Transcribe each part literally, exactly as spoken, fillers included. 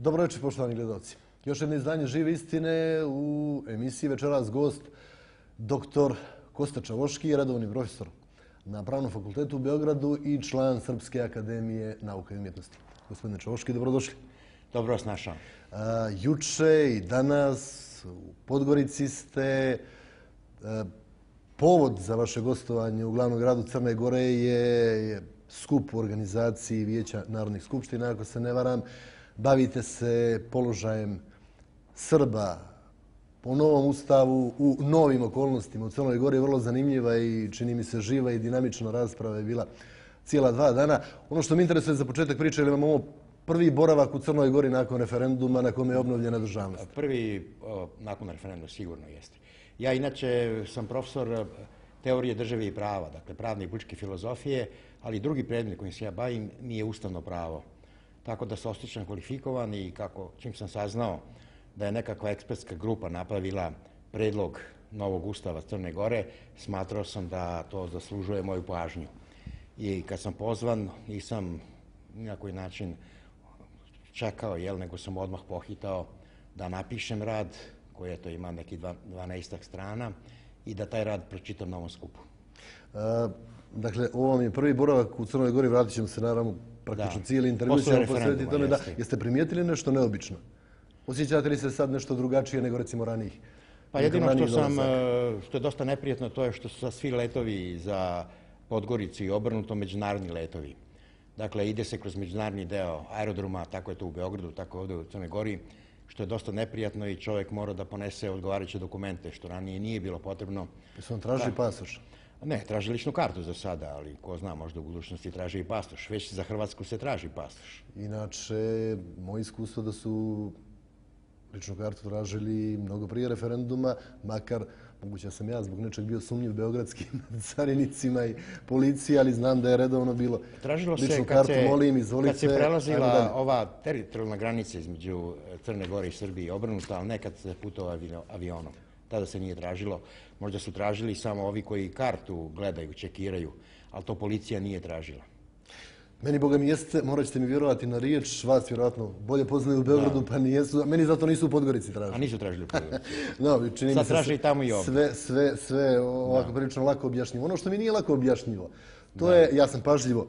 Dobro večer, poštovani gledalci. Još jedno izdanje Žive istine u emisiji večeras gost doktor Kosta Čavoški, redovni profesor na Pravnom fakultetu u Beogradu i član Srpske akademije nauka i umjetnosti. Gospodine Čavoški, dobrodošli. Dobro vas našao. Juče i danas u Podgorici ste. Povod za vaše gostovanje u glavnom gradu Crne Gore je skup u organizaciji Vijeća narodnih skupština, ako se ne varam. Bavite se položajem Srba po novom ustavu u novim okolnostima u Crnoj Gori. Vrlo zanimljiva i čini mi se živa i dinamična rasprava je bila cijela dva dana. Ono što me interesuje za početak priče, ili imamo ovo prvi boravak u Crnoj Gori nakon referenduma na kome je obnovljena državnost? Prvi nakon referenduma sigurno jeste. Ja inače sam profesor teorije države i prava, dakle pravne i političke filozofije, ali drugi predmet kojim se ja bavim nije ustavno pravo. Tako da se osjećam kvalifikovan i kako, čim sam saznao da je nekakva ekspertska grupa napravila predlog novog ustava Crne Gore, smatrao sam da to zaslužuje moju pažnju. I kad sam pozvan, nisam ni na koji način čekao, jel, nego sam odmah pohitao da napišem rad, koji eto ima neki dvanaestak strana, i da taj rad pročitam na ovom skupu. Dakle, ovo vam je prvi boravak u Crnoj Gori, vratit ćemo se naravno praktično cijeli intervju ćemo posvetiti tome. Da, jeste primijetili nešto neobično? Osjećate li se sad nešto drugačije nego recimo ranijih? Pa jedino što sam, što je dosta neprijetno, to je što su svi letovi za Podgoricu i obrnuto međunarodni letovi. Dakle, ide se kroz međunarodni deo aerodroma, tako je to u Beogradu, tako ovdje u Crnoj Gori, što je dosta neprijatno i čovjek mora da ponese odgovarajuće dokumente, što ranije nije bilo potrebno. Jesu vam tražili pasoš? Ne, traži ličnu kartu za sada, ali ko zna, možda u budućnosti traži i pasoš. Već za Hrvatsku se traži pasoš. Inače, moje iskustvo da su ličnu kartu tražili mnogo prije referenduma, makar, moguće sam ja zbog nečeg bio sumnjiv beogradskim carinicima i policiji, ali znam da je redovno bilo ličnu kartu, molim, izvolite. Kad se prelazila ova teritorijalna granica između Crne Gore i Srbije, obrnuta, ali nekad se putovao avionom. Tada se nije tražilo. Možda su tražili samo ovi koji kartu gledaju, čekiraju, ali to policija nije tražila. Meni, boga mi jeste, morat ćete mi vjerovati na riječ, vas vjerojatno bolje poznaju u Beogradu, pa nijesu, a meni zato nisu u Podgorici tražili. A nisu tražili u Podgorici. No, čini mi se sad traži i tamo i ovdje. Sve, sve, sve ovako prilično lako objašnjivo. Ono što mi nije lako objašnjivo, to je, ja sam pažljivo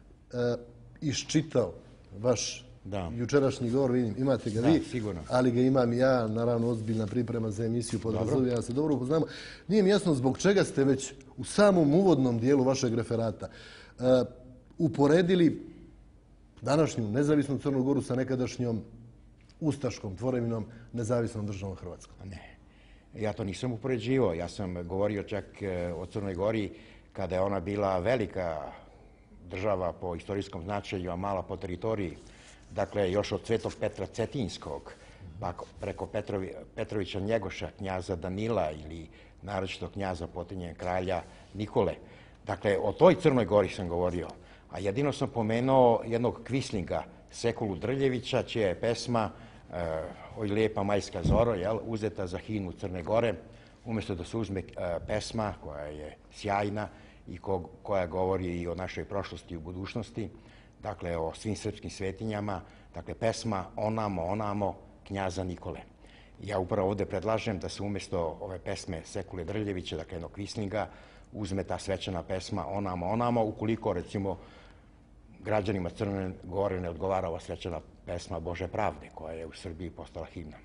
iščitao vaš jučerašnji govor, vidim, imate ga vi, ali ga imam i ja, naravno ozbiljna priprema za emisiju podrazumije, ja se dobro upoznamo. Nije mi jasno zbog čega ste već u samom uvodnom dijelu vašeg referata uporedili današnju nezavisnu Crnu Goru sa nekadašnjom ustaškom tvorevinom nezavisnom državom Hrvatskom. Ne, ja to nisam upoređivao. Ja sam govorio čak o Crnoj Gori kada je ona bila velika država po istorijskom značaju, a mala po teritoriji. Dakle, još od Svetog Petra Cetinskog, pa preko Petrovića Njegoša, knjaza Danila ili naročito knjaza Potinje kralja Nikole. Dakle, o toj Crnoj Gori sam govorio. A jedino sam pomenuo jednog kvislinga, Sekulu Drljevića, čija je pesma Oj lijepa majska zoro, uzeta za himnu Crne Gore, umjesto da se uzme pesma koja je sjajna i koja govori i o našoj prošlosti i u budućnosti, dakle o svim srpskim svetinjama, dakle pesma Onamo, onamo, knjaza Nikole. Ja upravo ovdje predlažem da se umjesto ove pesme Sekule Drljevića, dakle jednog kvislinga, uzme ta svečana pesma Onamo, onamo, ukoliko recimo građanima Crne Gore ne odgovara ova svečana pesma Bože pravde, koja je u Srbiji postala himna.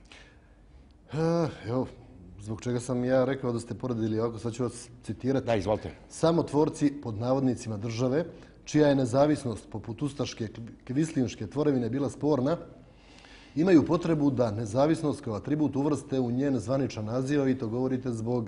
Evo, zbog čega sam ja rekao da ste poredili ovako, sad ću vas citirati. Da, izvolite. Samo tvorci pod navodnicima države, čija je nezavisnost poput ustaške kvislinške tvorevine bila sporna, imaju potrebu da nezavisnost kao atribut uvrste u njen zvaničan naziv, i to govorite zbog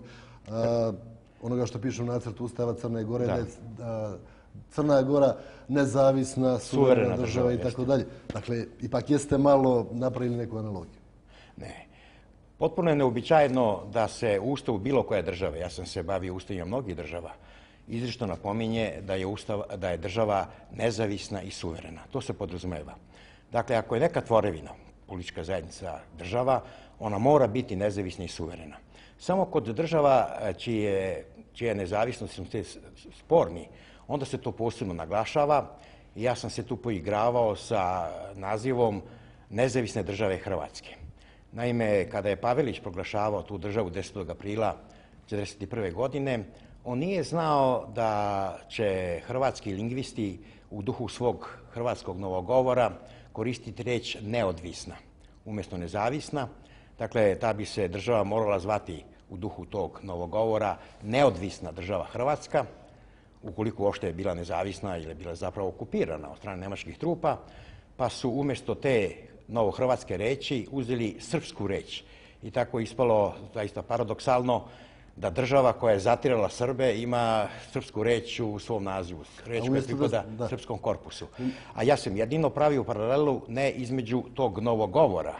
onoga što piše u nacrtu Ustava Crne Gore, da je Crna Gora nezavisna, suverena država i tako dalje. Dakle, ipak jeste malo napravili neku analogiju. Ne. Potpuno je neobičajeno da se u Ustavu bilo koje države, ja sam se bavio ustavima mnogih država, izričito napominje da je, ustav, da je država nezavisna i suverena. To se podrazumeva. Dakle, ako je neka tvorevina, politička zajednica, država, ona mora biti nezavisna i suverena. Samo kod država čije, čije nezavisnosti su te sporni, onda se to posebno naglašava. Ja sam se tu poigravao sa nazivom nezavisne države Hrvatske. Naime, kada je Pavelić proglašavao tu državu desetog aprila četrdeset prve. godine, on nije znao da će hrvatski lingvisti u duhu svog hrvatskog novogovora koristiti riječ neodvisna umjesto nezavisna. Dakle, ta bi se država morala zvati u duhu tog novogovora neodvisna država Hrvatska, ukoliko uopšte je bila nezavisna ili je bila zapravo okupirana od strane nemačkih trupa, pa su umjesto te novohrvatske reči uzeli srpsku reč. I tako je ispalo zaista paradoksalno da država koja je zatirala Srbe ima srpsku reč u svom nazivu, reč koja pripada srpskom korpusu. A ja sam jedino pravio paralelu ne između tog novogovora,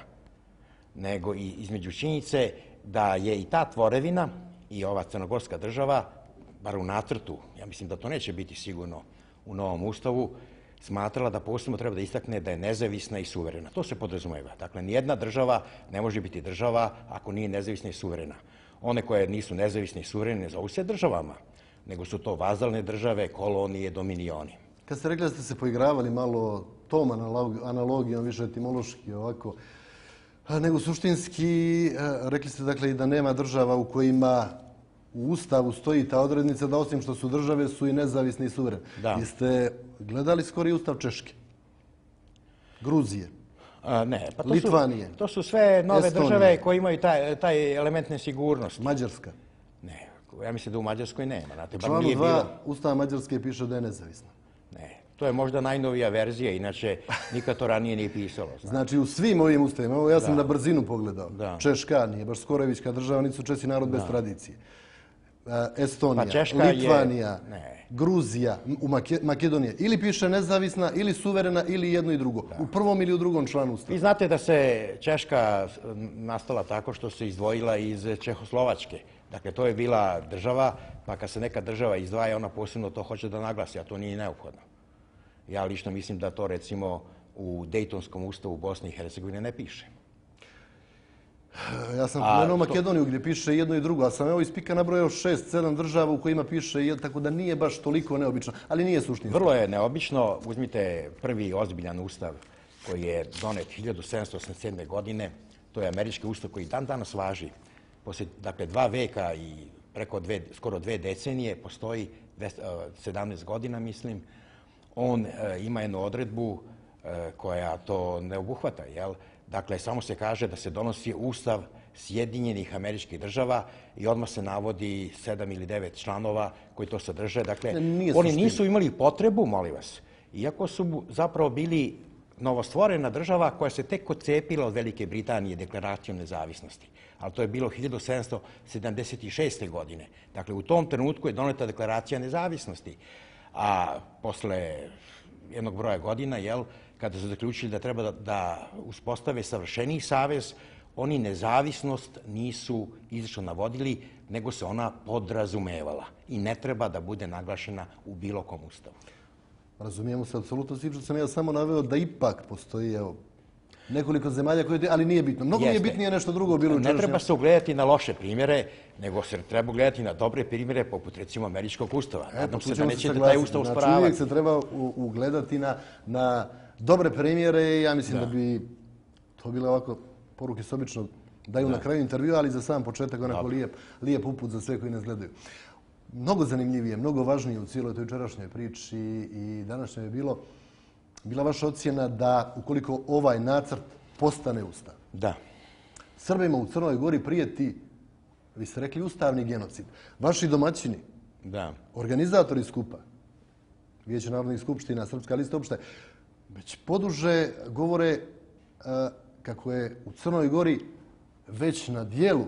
nego i između činjenice da je i ta tvorevina i ova crnogorska država, bar u nacrtu, ja mislim da to neće biti sigurno u novom ustavu, smatrala da posebno treba da istakne da je nezavisna i suverena. To se podrazumeva. Dakle, nijedna država ne može biti država ako nije nezavisna i suverena. One koje nisu nezavisne i suverene ne zovu se državama, nego su to vazalne države, kolonije, dominioni. Kad ste rekli da ste se poigravali malo tom analogijom, više etimološki ovako, nego suštinski, rekli ste dakle i da nema država u kojima u Ustavu stoji ta odrednica da osim što su države su i nezavisne i suverene. Jeste gledali skori Ustav Češke, Gruzije, ne, pa Litvanije, to su sve nove države koje imaju taj element nesigurnosti. Mađarska? Ne, ja mislim da u Mađarskoj nema. U članu dva Ustava Mađarske piše da je nezavisna. Ne, to je možda najnovija verzija, inače nikad to ranije nije pisalo. Znači u svim ovim ustavima, ovo ja sam na brzinu pogledao, Češka nije baš skorojevićka država, niti su Česi narod bez tradicije. Estonija, Litvanija, Gruzija, Makedonija, ili piše nezavisna, ili suverena, ili jedno i drugo. U prvom ili u drugom članu Ustava. Vi znate da se Češka nastala tako što se izdvojila iz Čehoslovačke. Dakle, to je bila država, pa kad se neka država izdvaja, ona posebno to hoće da naglasi, a to nije neophodno. Ja lično mislim da to, recimo, u Dejtonskom ustavu Bosne i Hercegovine ne piše. Ja sam pomenuo Makedoniju gdje piše jedno i drugo, a sam evo iz pika nabrojao šest, sedam država u kojima piše jedno, tako da nije baš toliko neobično, ali nije suštinski. Vrlo je neobično. Uzmite prvi ozbiljan ustav koji je donet hiljadu sedamsto osamdeset sedme. godine. To je američki ustav koji dan danas važi. Posle, dakle, dva veka i preko dve, skoro dve decenije, postoji sedamnaest godina, mislim. On ima jednu odredbu koja to ne obuhvata, jel? Dakle, samo se kaže da se donosi ustav Sjedinjenih Američkih Država i odmah se navodi sedam ili devet članova koji to sadrže. Dakle, oni nisu imali potrebu, molim vas, iako su zapravo bili novostvorena država koja se tek odcepila od Velike Britanije deklaracijom nezavisnosti. Ali to je bilo hiljadu sedamsto sedamdeset šeste. godine. Dakle, u tom trenutku je doneta deklaracija nezavisnosti. A posle jednog broja godina, jel, kada su zaključili da treba da uspostave savršeniji savez, oni nezavisnost nisu izlično navodili, nego se ona podrazumevala i ne treba da bude naglašena u bilo kom ustavu. Razumijemo se apsolutno svi, što sam ja samo naveo da ipak postoji nekoliko zemalja koje, ali nije bitno. Mnogo nije bitnije nešto drugo bilo. Ne treba se ugledati na loše primjere, nego se treba ugledati na dobre primjere, poput recimo američkog ustava. Nadam se da nećete taj ustav usporavati. Znači uvijek se treba ugledati na dobre primjere i ja mislim da bi to bile ovako poruke se obično daju na kraju intervjua, ali za sam početak onako lijep uput za sve koji nas gledaju. Mnogo zanimljivije, mnogo važnije u cijeloj toj jučerašnjoj priči i današnjoj je bilo bila vaša ocjena da ukoliko ovaj nacrt postane ustav, da Srbima u Crnoj Gori prijeti, vi ste rekli, ustavni genocid. Vaši domaćini, organizatori skupa, Vijeće narodnih skupština, Srpska lista opšte, već poduže govore kako je u Crnoj Gori već na dijelu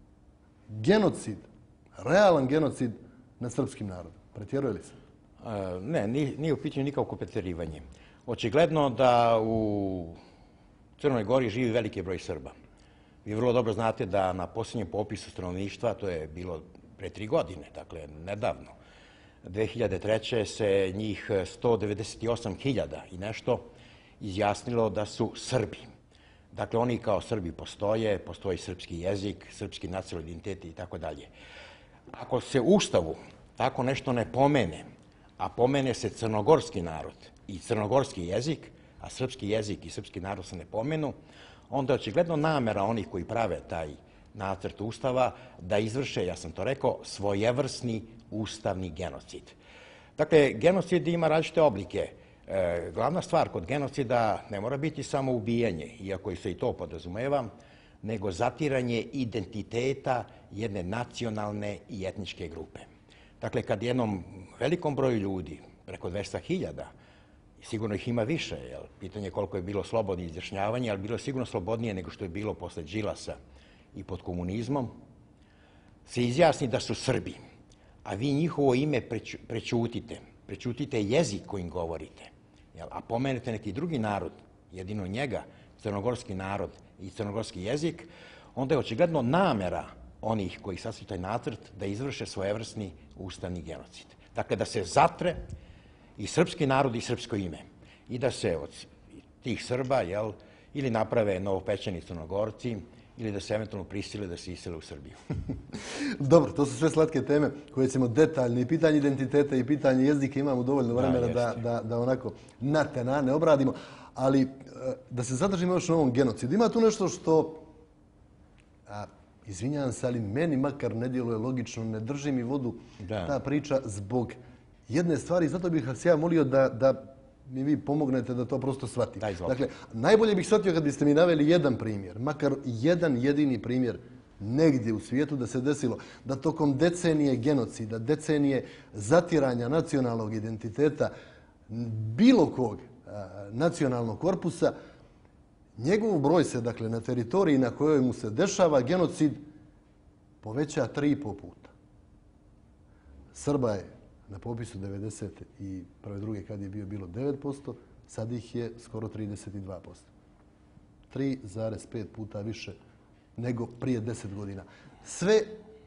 genocid, realan genocid nad srpskim narodom. Pretjeruje li se? Ne, nije u pitanju nikako pretjerivanje. Očigledno da u Crnoj Gori živi veliki broj Srba. Vi vrlo dobro znate da na posljednjem popisu stanovništva, to je bilo pre tri godine, dakle nedavno, dve hiljade treće. se njih sto devedeset osam hiljada i nešto izjasnilo da su Srbi. Dakle, oni kao Srbi postoje, postoji srpski jezik, srpski nacionalni identitet i tako dalje. Ako se u Ustavu tako nešto ne pomene, a pomene se crnogorski narod i crnogorski jezik, a srpski jezik i srpski narod se ne pomenu, onda je očigledno namera onih koji prave taj nacrt Ustava da izvrše, ja sam to rekao, svojevrsni ustavni genocid. Dakle, genocid ima različite oblike. E, glavna stvar kod genocida ne mora biti samo ubijanje, iako se i to podrazumeva, nego zatiranje identiteta jedne nacionalne i etničke grupe. Dakle, kad jednom velikom broju ljudi, preko dvesta hiljada, sigurno ih ima više, jel? Pitanje je koliko je bilo slobodno izjašnjavanje, ali bilo je sigurno slobodnije nego što je bilo posle Đilasa i pod komunizmom, se izjasni da su Srbi, a vi njihovo ime prećutite, prećutite jezik kojim govorite, jel? A pomenete neki drugi narod, jedino njega, crnogorski narod i crnogorski jezik, onda je očigledno namera onih koji sastavljaju taj nacrt da izvrše svojevrsni ustavni genocid. Dakle, da se zatre i srpski narod i srpsko ime i da se od tih Srba, jel, ili naprave novopečeni Crnogorci ili da se eventualno prisile da se isele u Srbiju. Dobro, to su sve slatke teme koje ćemo detaljno, i pitanje identiteta i pitanje jezika, imamo dovoljno vremena da, da, da onako na tenane obradimo, ali da se zadržimo još na ovom genocidu. Ima tu nešto što, a, izvinjavam se, ali meni makar ne djeluje logično, ne drži mi vodu da. ta priča zbog jedne stvari, zato bih vas ja molio da, da mi vi pomognete da to prosto shvatim. Dakle, najbolje bih shvatio kad biste mi naveli jedan primjer, makar jedan jedini primjer negdje u svijetu da se desilo da tokom decenije genocida, decenije zatiranja nacionalnog identiteta bilo kog a, nacionalnog korpusa, njegov broj se, dakle, na teritoriji na kojoj mu se dešava genocid poveća tri i po puta. Srba je na popisu devedeset prve druge kad je bio bilo devet posto, sad ih je skoro trideset dva posto. tri zarez pet puta više nego prije deset godina. Sve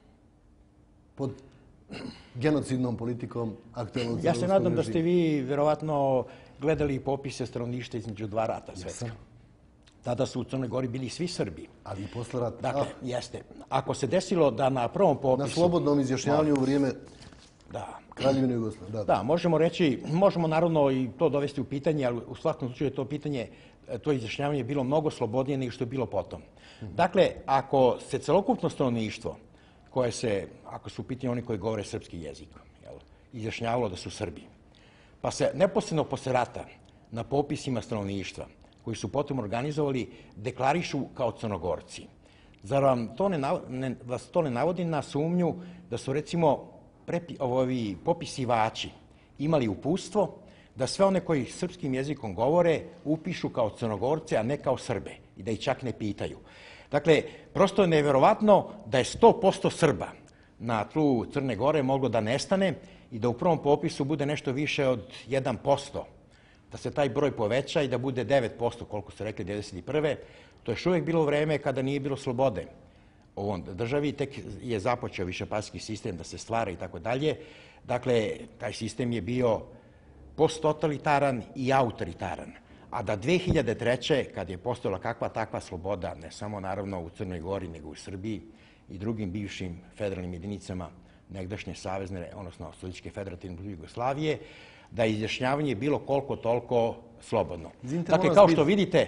pod genocidnom politikom aktualnog. Ja se nadam da ste vi vjerovatno gledali popise stanovništva između dva rata svetska. Tada su u Crnoj Gori bili svi Srbi. Ali i posle rata. Dakle, jeste. Ako se desilo da na prvom popisu... Na slobodnom izjašnjavanju u vrijeme Kraljevine Jugoslavije. Da, da, možemo reći, možemo naravno i to dovesti u pitanje, ali u svakom slučaju je to pitanje, to izjašnjavanje je bilo mnogo slobodnije nego što je bilo potom. Dakle, ako se celokupno stanovništvo, koje se, ako su u pitanju oni koji govore srpski jezik, jel, izjašnjavalo da su Srbi, pa se neposredno posle rata na popisima stanovništva, koji su potom organizovali, deklarišu kao Crnogorci. Zar vam to ne, ne, vas to ne navodi na sumnju da su, recimo, prepi, ovi popisivači imali uputstvo da sve one koji srpskim jezikom govore upišu kao Crnogorce, a ne kao Srbe, i da ih čak ne pitaju. Dakle, prosto je neverovatno da je sto posto Srba na tlu Crne Gore moglo da nestane i da u prvom popisu bude nešto više od jedan posto, da se taj broj poveća i da bude devet posto, koliko ste rekli, devedeset prve. To je još uvijek bilo vreme kada nije bilo slobode u ovom državi, tek je započeo višepartijski sistem da se stvara i tako dalje. Dakle, taj sistem je bio posttotalitaran i autoritaran. A da dve hiljade treće. kad je postojala kakva takva sloboda, ne samo naravno u Crnoj Gori, nego u Srbiji i drugim bivšim federalnim jedinicama negdašnje savezne, odnosno Socijalističke federativne Jugoslavije, da je izjašnjavanje bilo koliko toliko slobodno. Dakle, kao što vidite,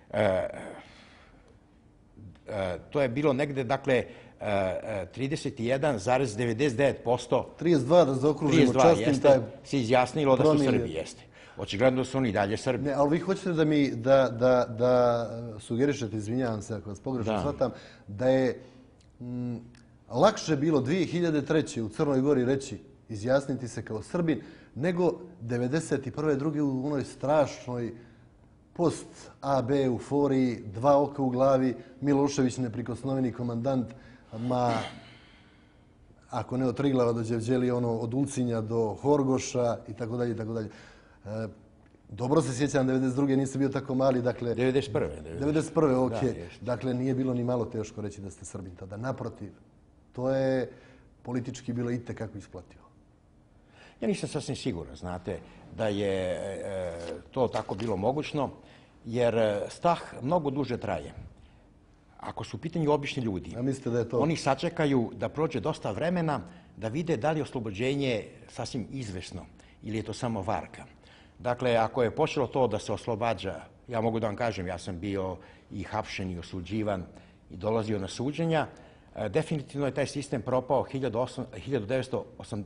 to je bilo negde, dakle, trideset jedan zarez devedeset devet posto. trideset dva da zaokružimo častim taj... se izjasnilo da su Srbi, jeste. Očigledno su oni dalje Srbi. Ne, ali vi hoćete da mi, da, da, da sugerišete, izvinjavam se ako vas pogrešno shvatam, da je m, lakše bilo dve hiljade treće. u Crnoj Gori reći, izjasniti se kao Srbin, nego devedeset prve druge u onoj strašnoj post-A B euforiji, dva oka u glavi, Milošević neprikosnoveni komandant, ma, ako ne od Triglava do Đevđelije, ono, od Ulcinja do Horgoša i tako dalje i tako dalje. E, dobro se sjećam, devedeset druge niste bio tako mali, dakle... devedeset prve. devedeset prve, ok. Dakle, nije bilo ni malo teško reći da ste Srbin tada. Naprotiv, to je politički bilo i tekako isplatio. Ja nisam sasvim siguran, znate, da je e, to tako bilo mogućno, jer strah mnogo duže traje. Ako su u pitanju obični ljudi, a mislite da je to... oni sačekaju da prođe dosta vremena da vide da li je oslobođenje sasvim izvesno ili je to samo varka. Dakle, ako je počelo to da se oslobađa, ja mogu da vam kažem, ja sam bio i hapšen i osuđivan i dolazio na suđenja, definitivno je taj sistem propao hiljadu devetsto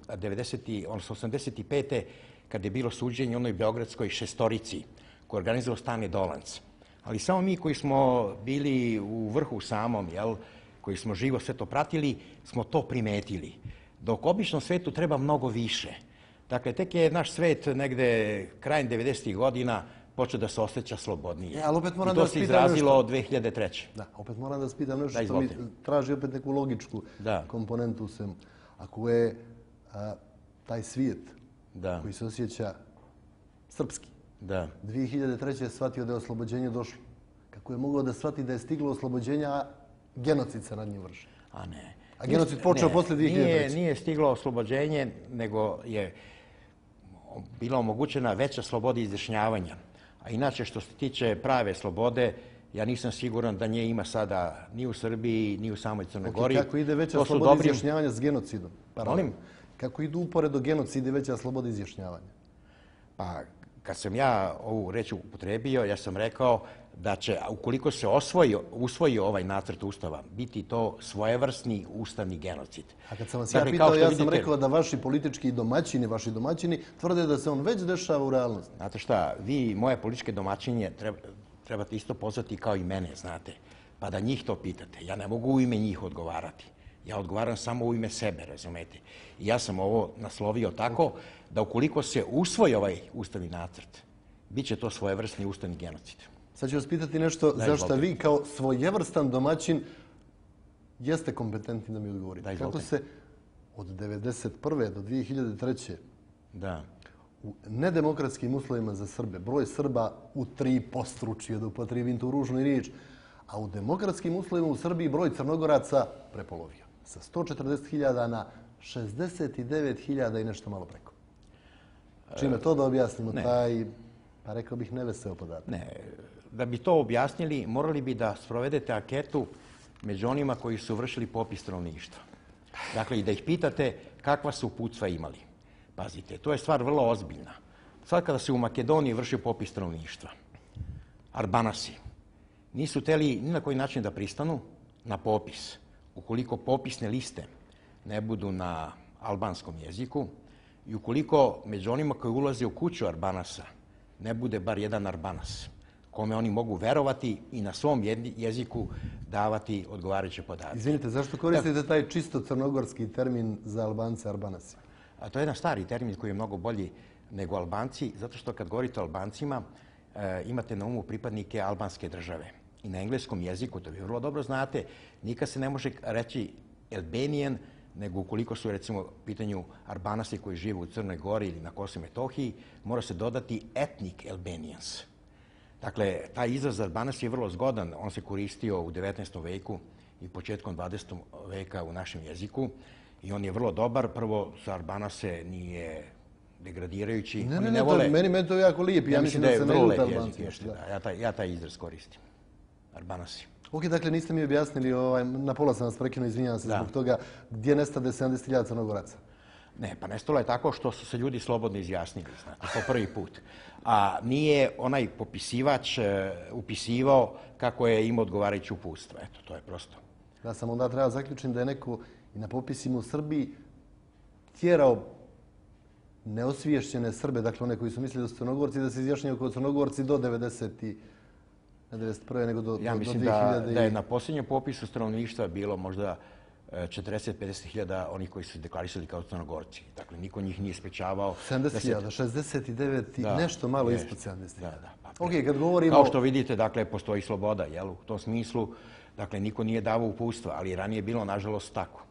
osamdeset pete. kada je bilo suđenje onoj beogradskoj šestorici koju je organizovao Stane Dolanc. Ali samo mi koji smo bili u vrhu samom, jel, koji smo živo sve to pratili, smo to primetili. Dok običnom svetu treba mnogo više. Dakle, tek je naš svet negde krajem devedesetih godina počeo da se osjeća slobodnije. E, ali opet moram I da to vas se pitam izrazilo nešto. dve hiljade treće. Da, opet moram da vas pitam nešto Da, što mi izvolite. traži opet neku logičku Da. komponentu u svemu. Ako je a, taj svijet Da. koji se osjeća srpski, Da. dve hiljade treće je shvatio da je oslobođenje došlo. Kako je mogao da shvati da je stiglo oslobođenje, a genocid se nad njim vrši? A ne. A genocid počeo Ne, posle dve hiljade treće. Nije, nije stiglo oslobođenje, nego je bila omogućena veća sloboda izjašnjavanja. A inače, što se tiče prave slobode, ja nisam siguran da nje ima sada ni u Srbiji, ni u samoj Crnoj Ok, Gori. kako ide veća To su sloboda dobri- izjašnjavanja s genocidom? Paralelno. Molim? Kako idu uporedo genocid i veća sloboda izjašnjavanja? Pa, kad sam ja ovu reč upotrebio, ja sam rekao da će, ukoliko se osvoji, usvoji ovaj nacrt Ustava, biti to svojevrsni ustavni genocid. A kad sam vas ja Dakle, pitao, kao što ja sam vidite- rekao da vaši politički domaćini, vaši domaćini, tvrde da se on već dešava u realnosti. Znate šta, vi moje političke domaćinje treba, trebate isto pozvati kao i mene, znate, pa da njih to pitate. Ja ne mogu u ime njih odgovarati. Ja odgovaram samo u ime sebe, razumete. I ja sam ovo naslovio tako da ukoliko se usvoji ovaj ustavni nacrt, bit će to svojevrsni ustavni genocid. Sad ću vas pitati nešto Da, za što izvolite. vi kao svojevrstan domaćin jeste kompetentni da mi odgovorite. Da, Kako izvolite. se od devedeset prve do dve hiljade treće Da. u nedemokratskim uslovima za Srbe broj Srba u tri postručio, da upotrijebim tu ružnu riječ, a u demokratskim uslovima u Srbiji broj Crnogoraca prepolovio. Sa sto četrdeset hiljada na šezdeset devet hiljada i nešto malo preko. Čime to da objasnimo, ne. taj, pa rekao bih, neveseo podatak. Ne, da bi to objasnili, morali bi da sprovedete anketu među onima koji su vršili popis stanovništva. Dakle, i da ih pitate kakva su uputstva imali. Pazite, to je stvar vrlo ozbiljna. Sad kada se u Makedoniji vrši popis stanovništva, Arbanasi nisu hteli ni na koji način da pristanu na popis. Ukoliko popisne liste ne budu na albanskom jeziku i ukoliko među onima koji ulaze u kuću Arbanasa ne bude bar jedan Arbanas, kome oni mogu verovati i na svom jeziku davati odgovarajuće podatke. Izvinite, zašto koristite taj čisto crnogorski termin za Albance, Arbanasi? A to je jedan stari termin koji je mnogo bolji nego Albanci, zato što kad govorite o Albancima, e, imate na umu pripadnike albanske države. I na engleskom jeziku, to vi vrlo dobro znate, nikad se ne može reći Albanian, nego ukoliko su, recimo, u pitanju Arbanasi koji žive u Crnoj Gori ili na Kosovu i Metohiji, mora se dodati ethnic Albanians. Dakle, taj izraz Arbanas je vrlo zgodan. On se koristio u devetnaestom veku i početkom dvadesetog veka u našem jeziku i on je vrlo dobar. Prvo, za Arbanase nije degradirajući. Ne, Oni ne, ne, to, vole- meni, meni to jako lijep. Ja, Ja mislim mislim da da je se ne vrlo ljute lep jezik. Albanci. jeste, Da. da. Ja, taj, ja taj izraz koristim. Arbanasi. Ok, dakle, niste mi objasnili, ovaj, na pola sam vas prekinuo, izvinjavam se Da. zbog toga, gdje nestade sedamdeset hiljada Crnogoraca? Ne, pa nestalo je tako što su se ljudi slobodno izjasnili, znate, po prvi put. A nije onaj popisivač e, upisivao kako je imao odgovarajuće uputstva. Eto, to je prosto. Ja sam onda treba zaključiti da je neko i na popisima u Srbiji tjerao neosviješćene Srbe, dakle one koji su mislili da su Crnogorci, da se izjašnjaju kao Crnogorci do devedeset i ne devedeset prve nego do, Ja do, mislim do da, dve hiljade i... da je na posljednjem popisu stanovništva bilo možda e, četrdeset do pedeset hiljada onih koji su deklarisali kao Crnogorci. Dakle, niko njih nije sprečavao. sedamdeset da se- hiljada, šezdeset devet i Da, nešto malo jest. ispod sedamdeset hiljada. Da, da. Pa, Ok, kad govorimo... Kao što vidite, dakle, postoji sloboda, jel? U tom smislu, dakle, niko nije davao uputstva, ali ranije je bilo, nažalost, tako.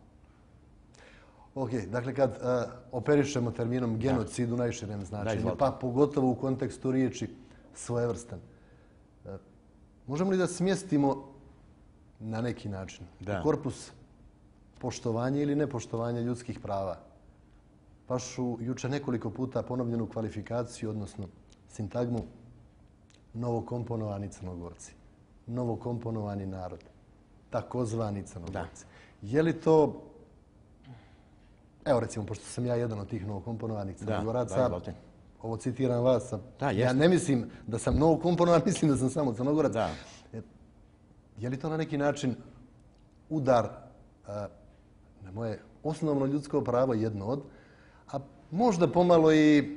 Ok, dakle kad uh, operišemo terminom genocid u najširem značenju, izvolite. pa pogotovo u kontekstu riječi svojevrstan, uh, možemo li da smjestimo na neki način Da. u korpus poštovanja ili nepoštovanja ljudskih prava vašu juče nekoliko puta ponovljenu kvalifikaciju, odnosno sintagmu novokomponovani Crnogorci, novokomponovani narod, takozvani Crnogorci. Je li to... Evo recimo, pošto sam ja jedan od tih novokomponovanih Da, Crnogoraca, da, izvolite. ovo citiram vas, Da, ja jeste. ne mislim da sam novokomponovan, mislim da sam samo Crnogorac. Da. Je li to na neki način udar a, na moje osnovno ljudsko pravo, jedno od, a možda pomalo i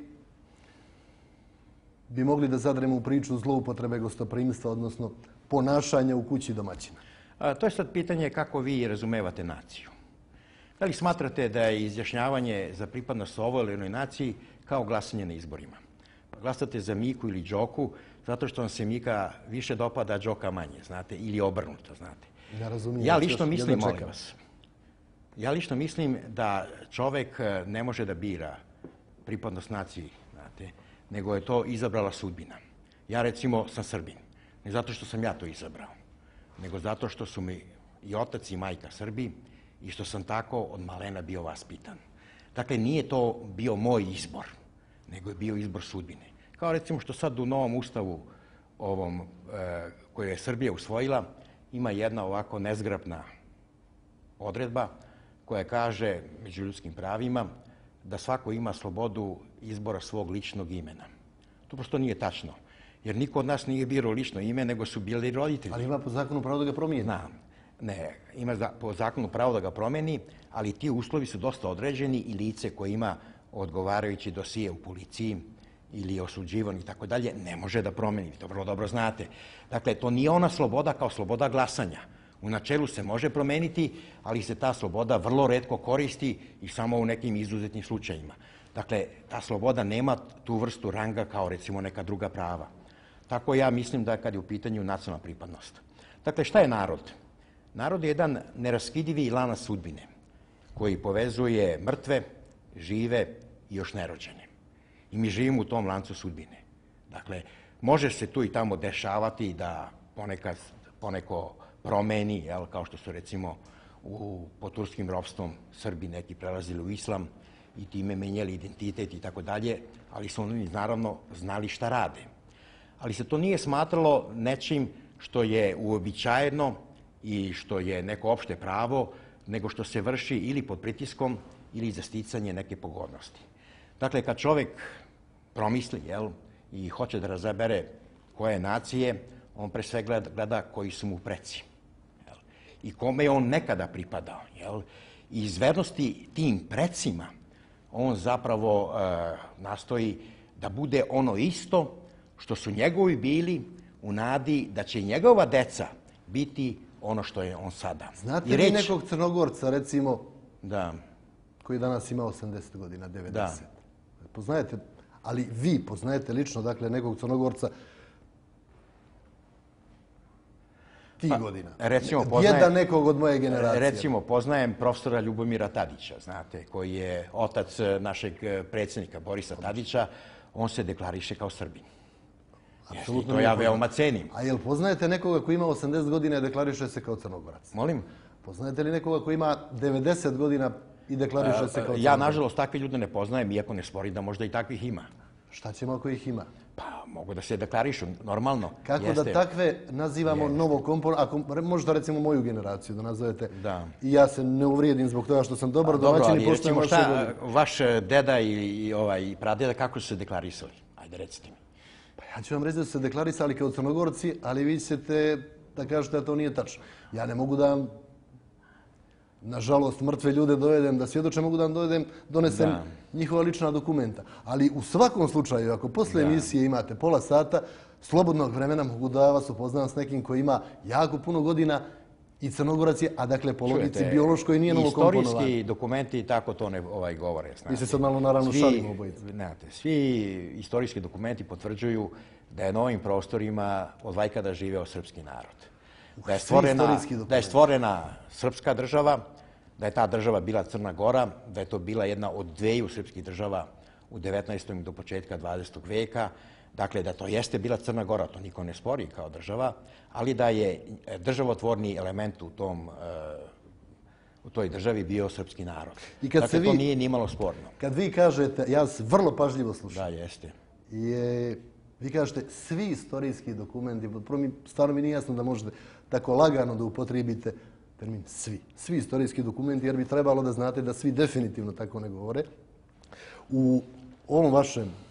bi mogli da zadremo u priču zloupotrebe gostoprimstva, odnosno ponašanja u kući domaćina? A, to je sad pitanje kako vi razumevate naciju. Da li smatrate da je izjašnjavanje za pripadnost ovoj ili onoj naciji kao glasanje na izborima? Pa glasate za Miku ili Đoku zato što vam se Mika više dopada, a Đoka manje, znate, ili obrnuto, znate. Ne razumijem. Ja lično Još mislim, jedva molim čekam. vas, ja lično mislim da čovek ne može da bira pripadnost naciji, znate, nego je to izabrala sudbina. Ja recimo sam Srbin, ne zato što sam ja to izabrao, nego zato što su mi i otac i majka Srbi i što sam tako od malena bio vaspitan. Dakle, nije to bio moj izbor, nego je bio izbor sudbine. Kao recimo što sad u novom ustavu ovom, e, koju je Srbija usvojila, ima jedna ovako nezgrapna odredba koja kaže među ljudskim pravima da svako ima slobodu izbora svog ličnog imena. To prosto nije tačno, jer niko od nas nije birao lično ime, nego su bili roditelji. Ali ima po zakonu pravo da ga promijeni. Znam. Ne, ima za, po zakonu pravo da ga promeni, ali ti uslovi su dosta određeni i lice koje ima odgovarajući dosije u policiji ili osuđivan i tako dalje, ne može da promeni. Vi to vrlo dobro znate. Dakle, to nije ona sloboda kao sloboda glasanja. U načelu se može promeniti, ali se ta sloboda vrlo retko koristi i samo u nekim izuzetnim slučajima. Dakle, ta sloboda nema tu vrstu ranga kao recimo neka druga prava. Tako ja mislim da kad je u pitanju nacionalna pripadnost. Dakle, šta je narod? Narod je jedan neraskidivi lanac sudbine koji povezuje mrtve, žive i još nerođene. I mi živimo u tom lancu sudbine. Dakle, može se tu i tamo dešavati da ponekad poneko promeni, jel, kao što su recimo u, pod turskim ropstvom Srbi neki prelazili u islam i time menjali identitet i tako dalje, ali su oni naravno znali šta rade. Ali se to nije smatralo nečim što je uobičajeno i što je neko opšte pravo, nego što se vrši ili pod pritiskom ili za sticanje neke pogodnosti. Dakle, kad čovjek promisli, jel, i hoće da razabere koje nacije, on pre sve gleda, gleda koji su mu preci. Jel, i kome je on nekada pripadao. Jel, i iz vernosti tim precima on zapravo e, nastoji da bude ono isto što su njegovi bili u nadi da će i njegova deca biti ono što je on sada. Znate I li reći, nekog Crnogorca, recimo, da, koji danas ima osamdeset godina, devedeset? Da. Poznajete, ali vi poznajete lično, dakle, nekog Crnogorca tih Pa, godina? recimo, poznajem- Djeda nekog od moje generacije. Recimo, poznajem profesora Ljubomira Tadića, znate, koji je otac našeg predsjednika Borisa Tadića. On se deklariše kao Srbin. Apsolutno To nije ja poznato. veoma cenim. A jel poznajete nekoga koji ima osamdeset godina i deklariše se kao Crnogorac? Molim? Poznajete li nekoga koji ima devedeset godina i deklariše se kao Crnogorac? Ja, nažalost, takve ljude ne poznajem, iako ne spori da možda i takvih ima. Šta ćemo ako ih ima? Pa, mogu da se deklarišu, normalno. Kako Jeste. da takve nazivamo Jeste. novokomponovane, ako možda recimo moju generaciju da nazovete, Da. i ja se ne uvrijedim zbog toga što sam dobar Dobro, domaćin ali i poštujem recimo vaše šta, godine. vaš deda i, i, ovaj, i pradeda, kako su se deklarisali? Ajde, recite mi. Pa ja ću vam reći da su se deklarisali kao Crnogorci, ali vi ćete da kažete da to nije tačno. Ja ne mogu da vam, nažalost, mrtve ljude dovedem da svjedoče, mogu da vam dovedem, donesem Da. njihova lična dokumenta. Ali u svakom slučaju, ako posle Da. emisije imate pola sata, slobodnog vremena mogu da vas upoznam s nekim koji ima jako puno godina i Crnogorac je, a dakle po logici Čujete, biološkoj nije novokomponovan. Istorijski dokumenti tako to ne ovaj, govore. Znate. Mi se sad malo naravno Svi- šalimo obojica. Znate, svi istorijski dokumenti potvrđuju da je na ovim prostorima od vajkada živeo srpski narod. Da je, svi stvorena, istorijski dokumenti. da je stvorena srpska država, da je ta država bila Crna Gora, da je to bila jedna od dveju srpskih država u devetnaestom do početka dvadesetog veka. Dakle, da to jeste bila Crna Gora, to niko ne spori kao država, ali da je državotvorni element u tom u toj državi bio srpski narod. I kad dakle, se to vi- nije nimalo sporno. Kad vi kažete, ja vas vrlo pažljivo slušam, Da, jeste. je, vi kažete svi istorijski dokumenti, prvo mi, stvarno mi nije jasno da možete tako lagano da upotrijebite termin svi. Svi istorijski dokumenti, jer bi trebalo da znate da svi definitivno tako ne govore. U ovom vašem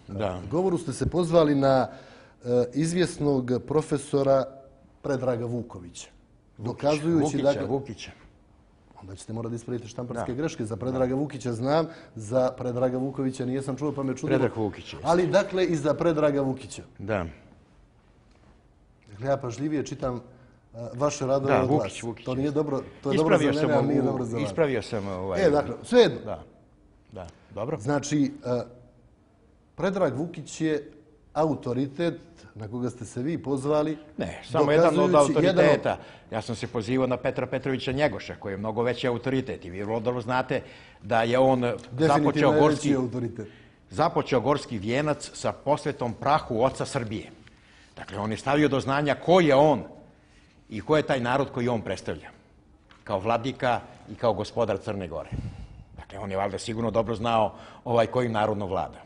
Da. U govoru ste se pozvali na e, izvjesnog profesora Predraga Vukovića. Dokazujući Vukića, dakle, Vukića. onda ćete morati ispraviti štamparske Da. greške. Za Predraga Vukića znam, za Predraga Vukovića nijesam čuo, pa me čudilo. Predrag Vukić. jest. Ali dakle i za Predraga Vukića. Da. Dakle, ja pažljivije čitam uh, vaše radove Da, od Vukić, vas. Vukić. To nije dobro, to je Ispravio dobro za mene, sam a nije u- dobro za vas. Ispravio sam ovaj... E, dakle, svejedno. Da. Da. Dobro. Znači, uh, Predrag Vukić je autoritet na koga ste se vi pozvali. Ne, samo jedan od dokazujući jedan autoriteta. Ja sam se pozivao na Petra Petrovića Njegoša, koji je mnogo veći autoritet. I vi vrlo dobro znate da je on Definitivno započeo je gorski, veći autoritet. započeo gorski vijenac sa posvetom prahu oca Srbije. Dakle, on je stavio do znanja ko je on i ko je taj narod koji on predstavlja. Kao vladika i kao gospodar Crne Gore. Dakle, on je valjda sigurno dobro znao ovaj kojim narodno vlada.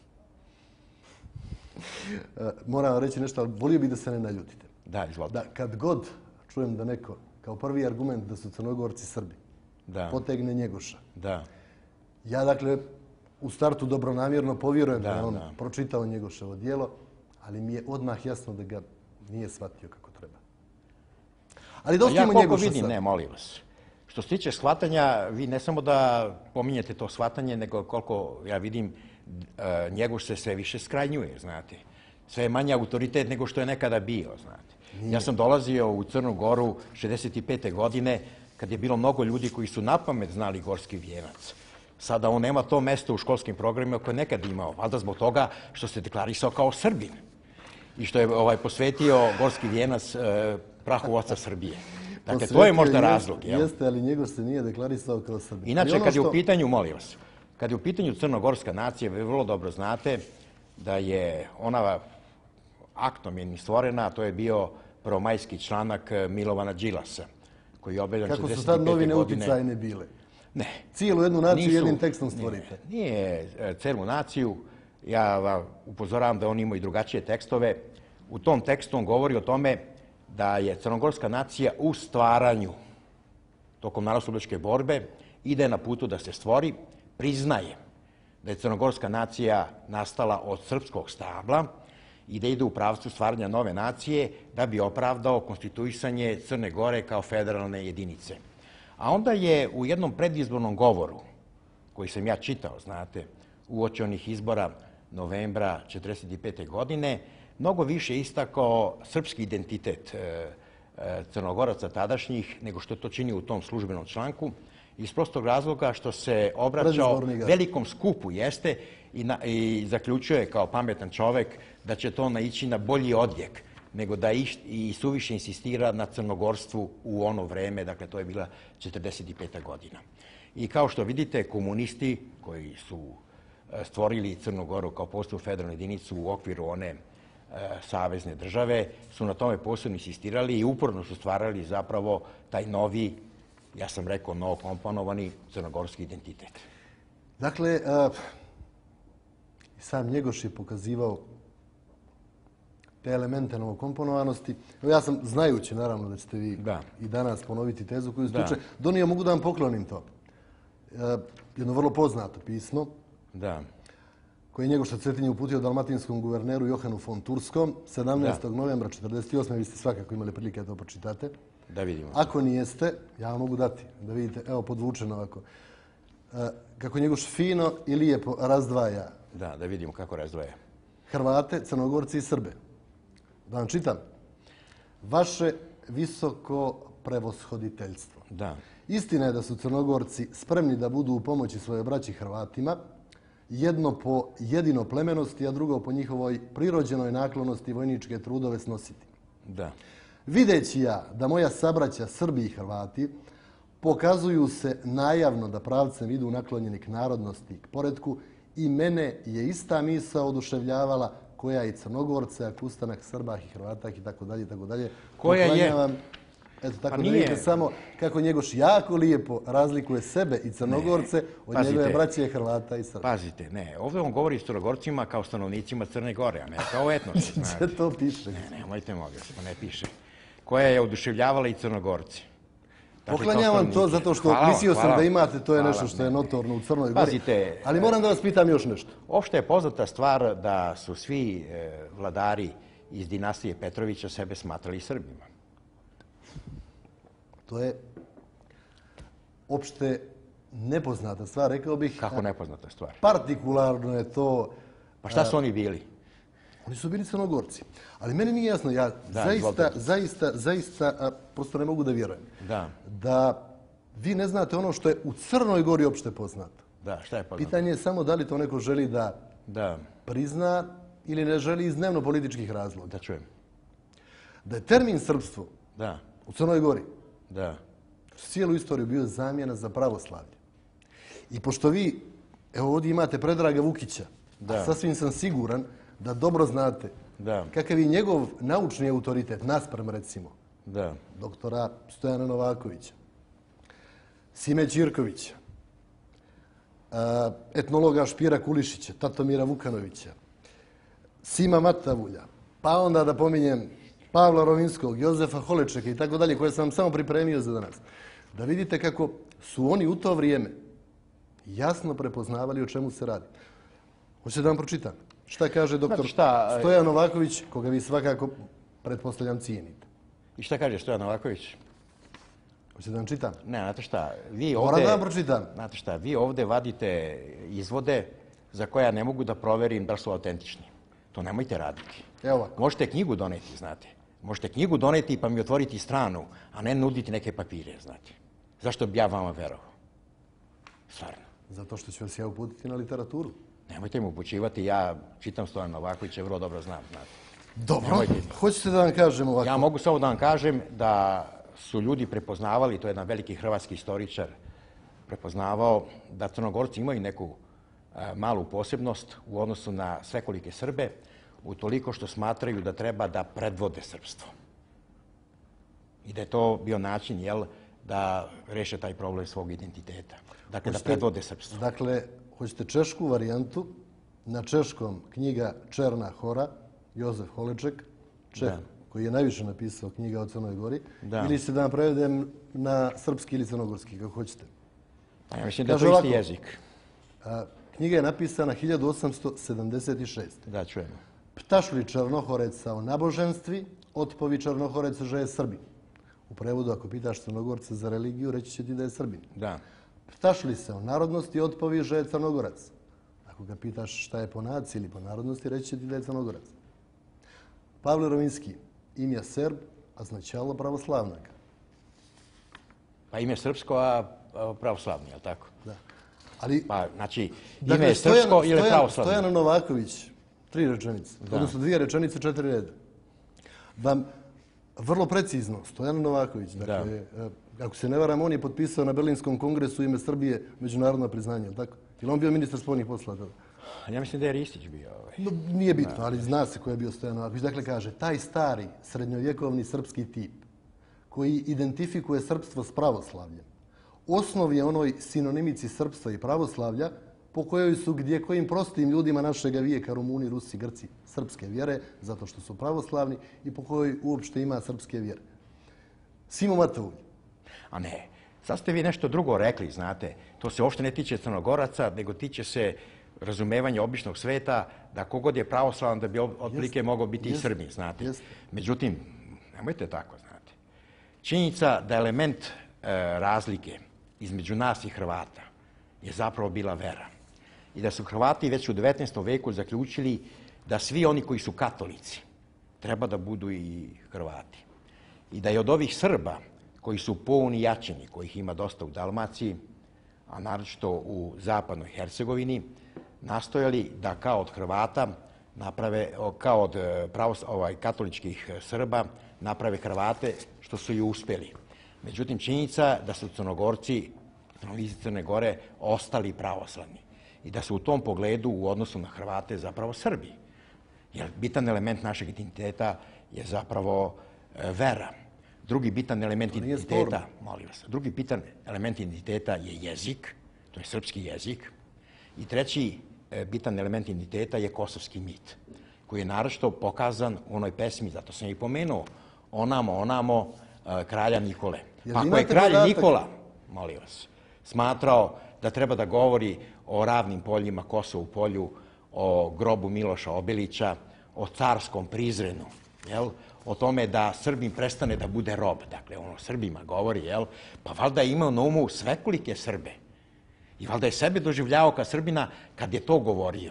Uh, moram vam reći nešto, ali volio bih da se ne naljutite. Da, izvolite. Da kad god čujem da neko, kao prvi argument da su Crnogorci Srbi, Da, potegne Njegoša. da, Ja, dakle, u startu dobronamjerno povjerujem da, Da, je on da. pročitao Njegoševo djelo, ali mi je odmah jasno da ga nije shvatio kako treba. Ali da A ja ostavimo koliko Njegoša vidim, sad. ne, molim vas. Što se tiče shvatanja, vi ne samo da pominjete to shvatanje, nego koliko ja vidim, e, Njegoš se sve više skrajnjuje, znate. Sve je manje autoritet nego što je nekada bio, znate. Ja sam dolazio u Crnu Goru šezdeset pete godine, kad je bilo mnogo ljudi koji su napamet znali gorski vijenac. Sada on nema to mesto u školskim programima koje je nekad imao, valjda zbog toga što se deklarisao kao Srbin i što je ovaj, posvetio gorski vijenac e, prahu oca Srbije. Dakle, to je možda razlog. Jel? Jeste, ali Njegoš se nije deklarisao kao Srbin. Inače, Ali ono kad je što- u pitanju, molim vas, kad je u pitanju crnogorska nacija, vi vrlo dobro znate da je ona aktom je stvorena, a to je bio prvomajski članak Milovana Đilasa, koji je objavljen Kako su četrdeset tad pete novine godine. uticajne bile. Ne. Cijelu jednu naciju Nisu- jednim tekstom nije, stvorite. Nije e, celu naciju, ja vas upozoravam da oni imaju drugačije tekstove. U tom tekstu on govori o tome da je crnogorska nacija u stvaranju tokom narodnooslobodilačke borbe ide na putu da se stvori, priznaje da je crnogorska nacija nastala od srpskog stabla i da ide u pravcu stvaranja nove nacije da bi opravdao konstituisanje Crne Gore kao federalne jedinice. A onda je u jednom predizbornom govoru, koji sam ja čitao, znate, uoči onih izbora novembra četrdeset pete godine, mnogo više istakao srpski identitet e, e, Crnogoraca tadašnjih nego što to čini u tom službenom članku, iz prostog razloga što se obraćao Predizborni ga. velikom skupu, jeste, i, na, i zaključuje kao pametan čovek da će to naići na bolji odjek nego da iš, i suviše insistira na crnogorstvu u ono vreme, dakle to je bila četrdeset peta godina. I kao što vidite, komunisti koji su e, stvorili Crnu Goru kao posebnu federalnu jedinicu u okviru one e, savezne države, su na tome posebno insistirali i uporno su stvarali zapravo taj novi, ja sam rekao, novokomponovani crnogorski identitet. Dakle, a, sam Njegoš je pokazivao te elemente novokomponovanosti. Evo ja sam, znajući naravno da ćete vi Da. i danas ponoviti tezu koju ste Da. juče donio, mogu da vam poklonim to. E, jedno vrlo poznato pismo Da, koje je Njegoša Cetinje uputio dalmatinskom guverneru Johanu von Turskom sedamnaestog novembra četrdeset osme. Vi ste svakako imali prilike da to pročitate. da vidimo. Ako nijeste, ja vam mogu dati, da vidite, evo podvučeno ovako. E, kako Njegoš fino i lijepo razdvaja Da, da vidimo kako razdvaja. Hrvate, Crnogorci i Srbe. Da vam čitam. Vaše visoko prevoshoditeljstvo. Da, Istina je da su Crnogorci spremni da budu u pomoći svoje braći Hrvatima, jedno po jedino plemenosti, a drugo po njihovoj prirođenoj naklonosti vojničke trudove snositi. da, Videći ja da moja sabraća Srbi i Hrvati pokazuju se najavno da pravcem idu naklonjeni k narodnosti i k poretku, i mene je ista misao oduševljavala koja i Crnogorce, ak ustanak Srba i Hrvata i tako dalje, tako dalje. Koja je? Poklanjavam. Eto, tako Pa da nije. vidite samo kako Njegoš jako lijepo razlikuje sebe i Crnogorce od Pazite. njegove braće Hrvata i Srba. pazite, ne, ovdje on govori s Crnogorcima kao stanovnicima Crne Gore, a ne kao etnosi, znate. Sve to piše. Ne, ne, mojte molim vas, pa ne piše. Koja je oduševljavala i Crnogorci. Poklanjam vam to zato što mislio sam da imate, to je nešto što je notorno u Crnoj Gori. Pazite, ali moram da vas pitam još nešto. Opšte je poznata stvar da su svi vladari iz dinastije Petrovića sebe smatrali Srbima. To je opšte nepoznata stvar, rekao bih. Kako nepoznata stvar? Partikularno je to... Pa šta su oni bili? Oni su bili Crnogorci. Ali meni nije jasno, ja zaista, zaista, zaista, prosto ne mogu da vjerujem. Da. Da vi ne znate ono što je u Crnoj Gori opšte poznato. Da, šta je poznato? Pitanje je samo da li to neko želi da prizna ili ne želi iz dnevno-političkih razloga. Da čujem. Da je termin srpstvo u Crnoj Gori cijelu istoriju bio zamjena za pravoslavlje. I pošto vi, evo ovdje imate Predraga Vukića, a sasvim sam siguran da dobro znate kakav je njegov naučni autoritet, naspram recimo, doktora Stojana Novakovića, Sime Ćirkovića, etnologa Špira Kulišića, Tatomira Vukanovića, Sima Matavulja, pa onda da pominjem Pavla Rovinskog, Jozefa Holečeka i tako dalje, koje sam vam samo pripremio za danas. Da vidite kako su oni u to vrijeme jasno prepoznavali o čemu se radi. Hoćete da vam pročitam? Šta kaže doktor Stojan Novaković, koga vi svakako, pretpostavljam, cijenite. I šta kaže Stojan Novaković? Hoćete da vam čitam? Ne, znate šta, vi ovdje... Moram da vam pročitam. Znate šta, vi ovdje vadite izvode za koje ja ne mogu da proverim da su autentični. To nemojte raditi. Evo ovako. Možete knjigu doneti, znate. Možete knjigu doneti pa mi otvoriti stranu, a ne nuditi neke papire, znate. Zašto bi ja vama verovao? Stvarno. Zato što ću vas ja uputiti na literaturu. Nemojte mi upućivati, ja čitam Stojan Novakovića, vrlo dobro znam, znate. Dobro, hoćete da vam kažem ovako? Ja mogu samo da vam kažem da su ljudi prepoznavali, to je jedan veliki hrvatski istoričar prepoznavao, da Crnogorci imaju neku malu posebnost u odnosu na svekolike Srbe, utoliko što smatraju da treba da predvode srpstvo. I da je to bio način, jel, da reše taj problem svog identiteta. Dakle, da predvode srpstvo. Dakle, hoćete češku varijantu, na češkom knjiga Černa Hora, Jozef Holeček, Čeh, koji je najviše napisao knjiga o Crnoj Gori, ili se da vam prevedem na srpski ili crnogorski, kako hoćete. Ja mislim da je to isti jezik. Knjiga je napisana hiljadu osamsto sedamdeset šeste. Da, čujemo. Ptašli Črnohoreca o naboženstvi, otpovi Črnohoreca že je Srbin. U prevodu, ako pitaš Crnogorca za religiju, reći će ti da je Srbin. Da. Ptašli se o narodnosti, otpovi že je Crnogorac. Ako ga pitaš šta je po naciji ili po narodnosti, reći će ti da je Crnogorac. Pavle Rovinski, imja Serb, a značalo pravoslavnaka. Pa ime srpsko, a pravoslavni, je li tako? Da. Pa, znači, ime je srpsko ili pravoslavni? Stojan Novaković, tri rečenice, odnosno dvije rečenice, četiri reda. Vam vrlo precizno, Stojan Novaković, dakle, ako se ne varam, on je potpisao na Berlinskom kongresu ime Srbije međunarodno priznanje, je li tako? Ili on bio ministar spoljnih poslova tada? Ja mislim da je Ristić bio. Nije bitno, ali zna se ko je bio Stojan Novaković. Dakle, kaže, taj stari srednjovjekovni srpski tip koji identifikuje srpstvo s pravoslavljem, osnov je onoj sinonimici srpstva i pravoslavlja po kojoj su gdje kojim prostim ljudima našega vijeka, Rumuni, Rusi, Grci, srpske vjere, zato što su pravoslavni i po kojoj uopšte ima srpske vjere. Simo Matavulj. A ne, sad ste vi nešto drugo rekli, znate. To se uopšte ne tiče Crnogoraca, nego tiče se razumevanja običnog sveta da kogod je pravoslavan da bi otprilike mogao biti i Srbin, znate. Međutim, nemojte tako, znate. Činjenica da element razlike između nas i Hrvata je zapravo bila vera. I da su Hrvati već u devetnaestom veku zaključili da svi oni koji su katolici treba da budu i Hrvati. I da je od ovih Srba koji su pouni jačeni, kojih ima dosta u Dalmaciji, a naročito u zapadnoj Hercegovini, nastojali da kao od Hrvata naprave, kao od katoličkih Srba naprave Hrvate, što su i uspjeli. Međutim, činjenica da su Crnogorci, stanovnici Crne Gore, ostali pravoslavni i da su u tom pogledu u odnosu na Hrvate zapravo Srbi. Jer bitan element našeg identiteta je zapravo vera. Drugi bitan element identiteta, molim vas, drugi bitan element identiteta je jezik, to je srpski jezik. I treći bitan element identiteta je kosovski mit, koji je naročito pokazan u onoj pesmi, zato sam i pomenuo, Onamo, onamo, kralja Nikole. Pa ako je kralj Nikola, molim vas, smatrao da treba da govori o ravnim poljima, Kosovu polju, o grobu Miloša Obilića, o carskom Prizrenu, jel? O tome da Srbin prestane da bude rob, dakle, ono Srbima govori, jel? Pa valjda je imao na umu svekolike Srbe. I valjda je sebe doživljavao kao Srbina kad je to govorio.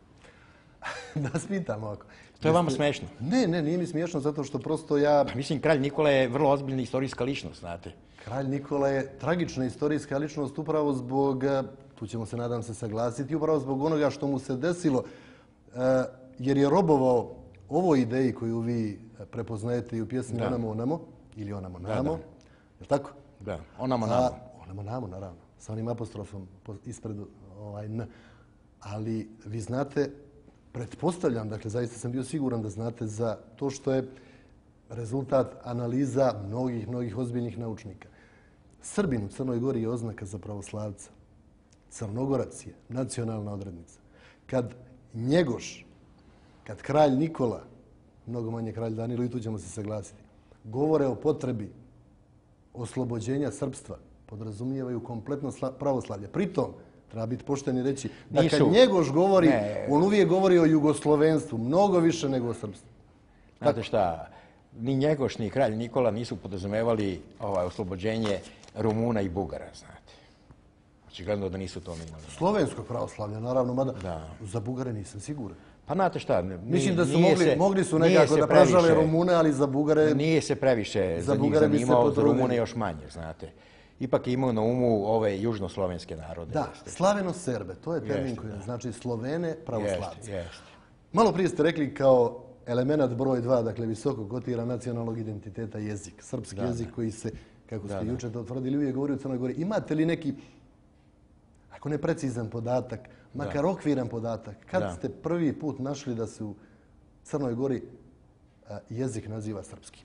Da vas pitam ovako. To je vama smešno? Ne, ne, nije mi smiješno zato što prosto ja... Pa mislim, kralj Nikola je vrlo ozbiljna istorijska ličnost, znate. Kralj Nikola je tragična istorijska ličnost upravo zbog, tu ćemo se nadam se saglasiti, upravo zbog onoga što mu se desilo, jer je robovao ovoj ideji koju vi prepoznajete i u pjesmi Onamo Onamo, ili Onamo Namo, je li tako? Da, Onamo Namo. Onamo Namo, naravno, sa onim apostrofom ispred ovaj N. Ali vi znate, pretpostavljam, dakle, zaista sam bio siguran da znate za to što je rezultat analiza mnogih, mnogih ozbiljnih naučnika. Srbin u Crnoj Gori je oznaka za pravoslavca. Crnogorac je nacionalna odrednica. Kad Njegoš, kad kralj Nikola, mnogo manje kralj Danilo, i tu ćemo se saglasiti, govore o potrebi oslobođenja srpstva, podrazumijevaju kompletno pravoslavlje. Pritom, treba biti pošten i reći da kad Njegoš govori, on uvijek govori o jugoslovenstvu, mnogo više nego o srpstvu. Znate šta, ni Njegoš, ni kralj Nikola nisu podrazumevali oslobođenje Rumuna i Bugara, znate. Očigledno da nisu to imali. Slovenskog pravoslavlja, naravno, mada za Bugare nisam siguran. Pa znate šta, mislim da su mogli su nekako da pražale Rumune, ali za Bugare... Nije se previše za njih zanimao, za Rumune još manje, znate. Ipak je imao na umu ove južnoslovenske narode. Da, slaveno-serbe, to je termin koji znači Slovene pravoslavci. Malo prije ste rekli kao element broj dva, dakle visoko kotira nacionalnog identiteta jezik, srpski jezik koji se, kako ste juče to tvrdili, uvijek govori u Crnoj Gori. Imate li neki, ako ne precizan podatak, makar okviran podatak, kad ste prvi put našli da se u Crnoj Gori jezik naziva srpskim?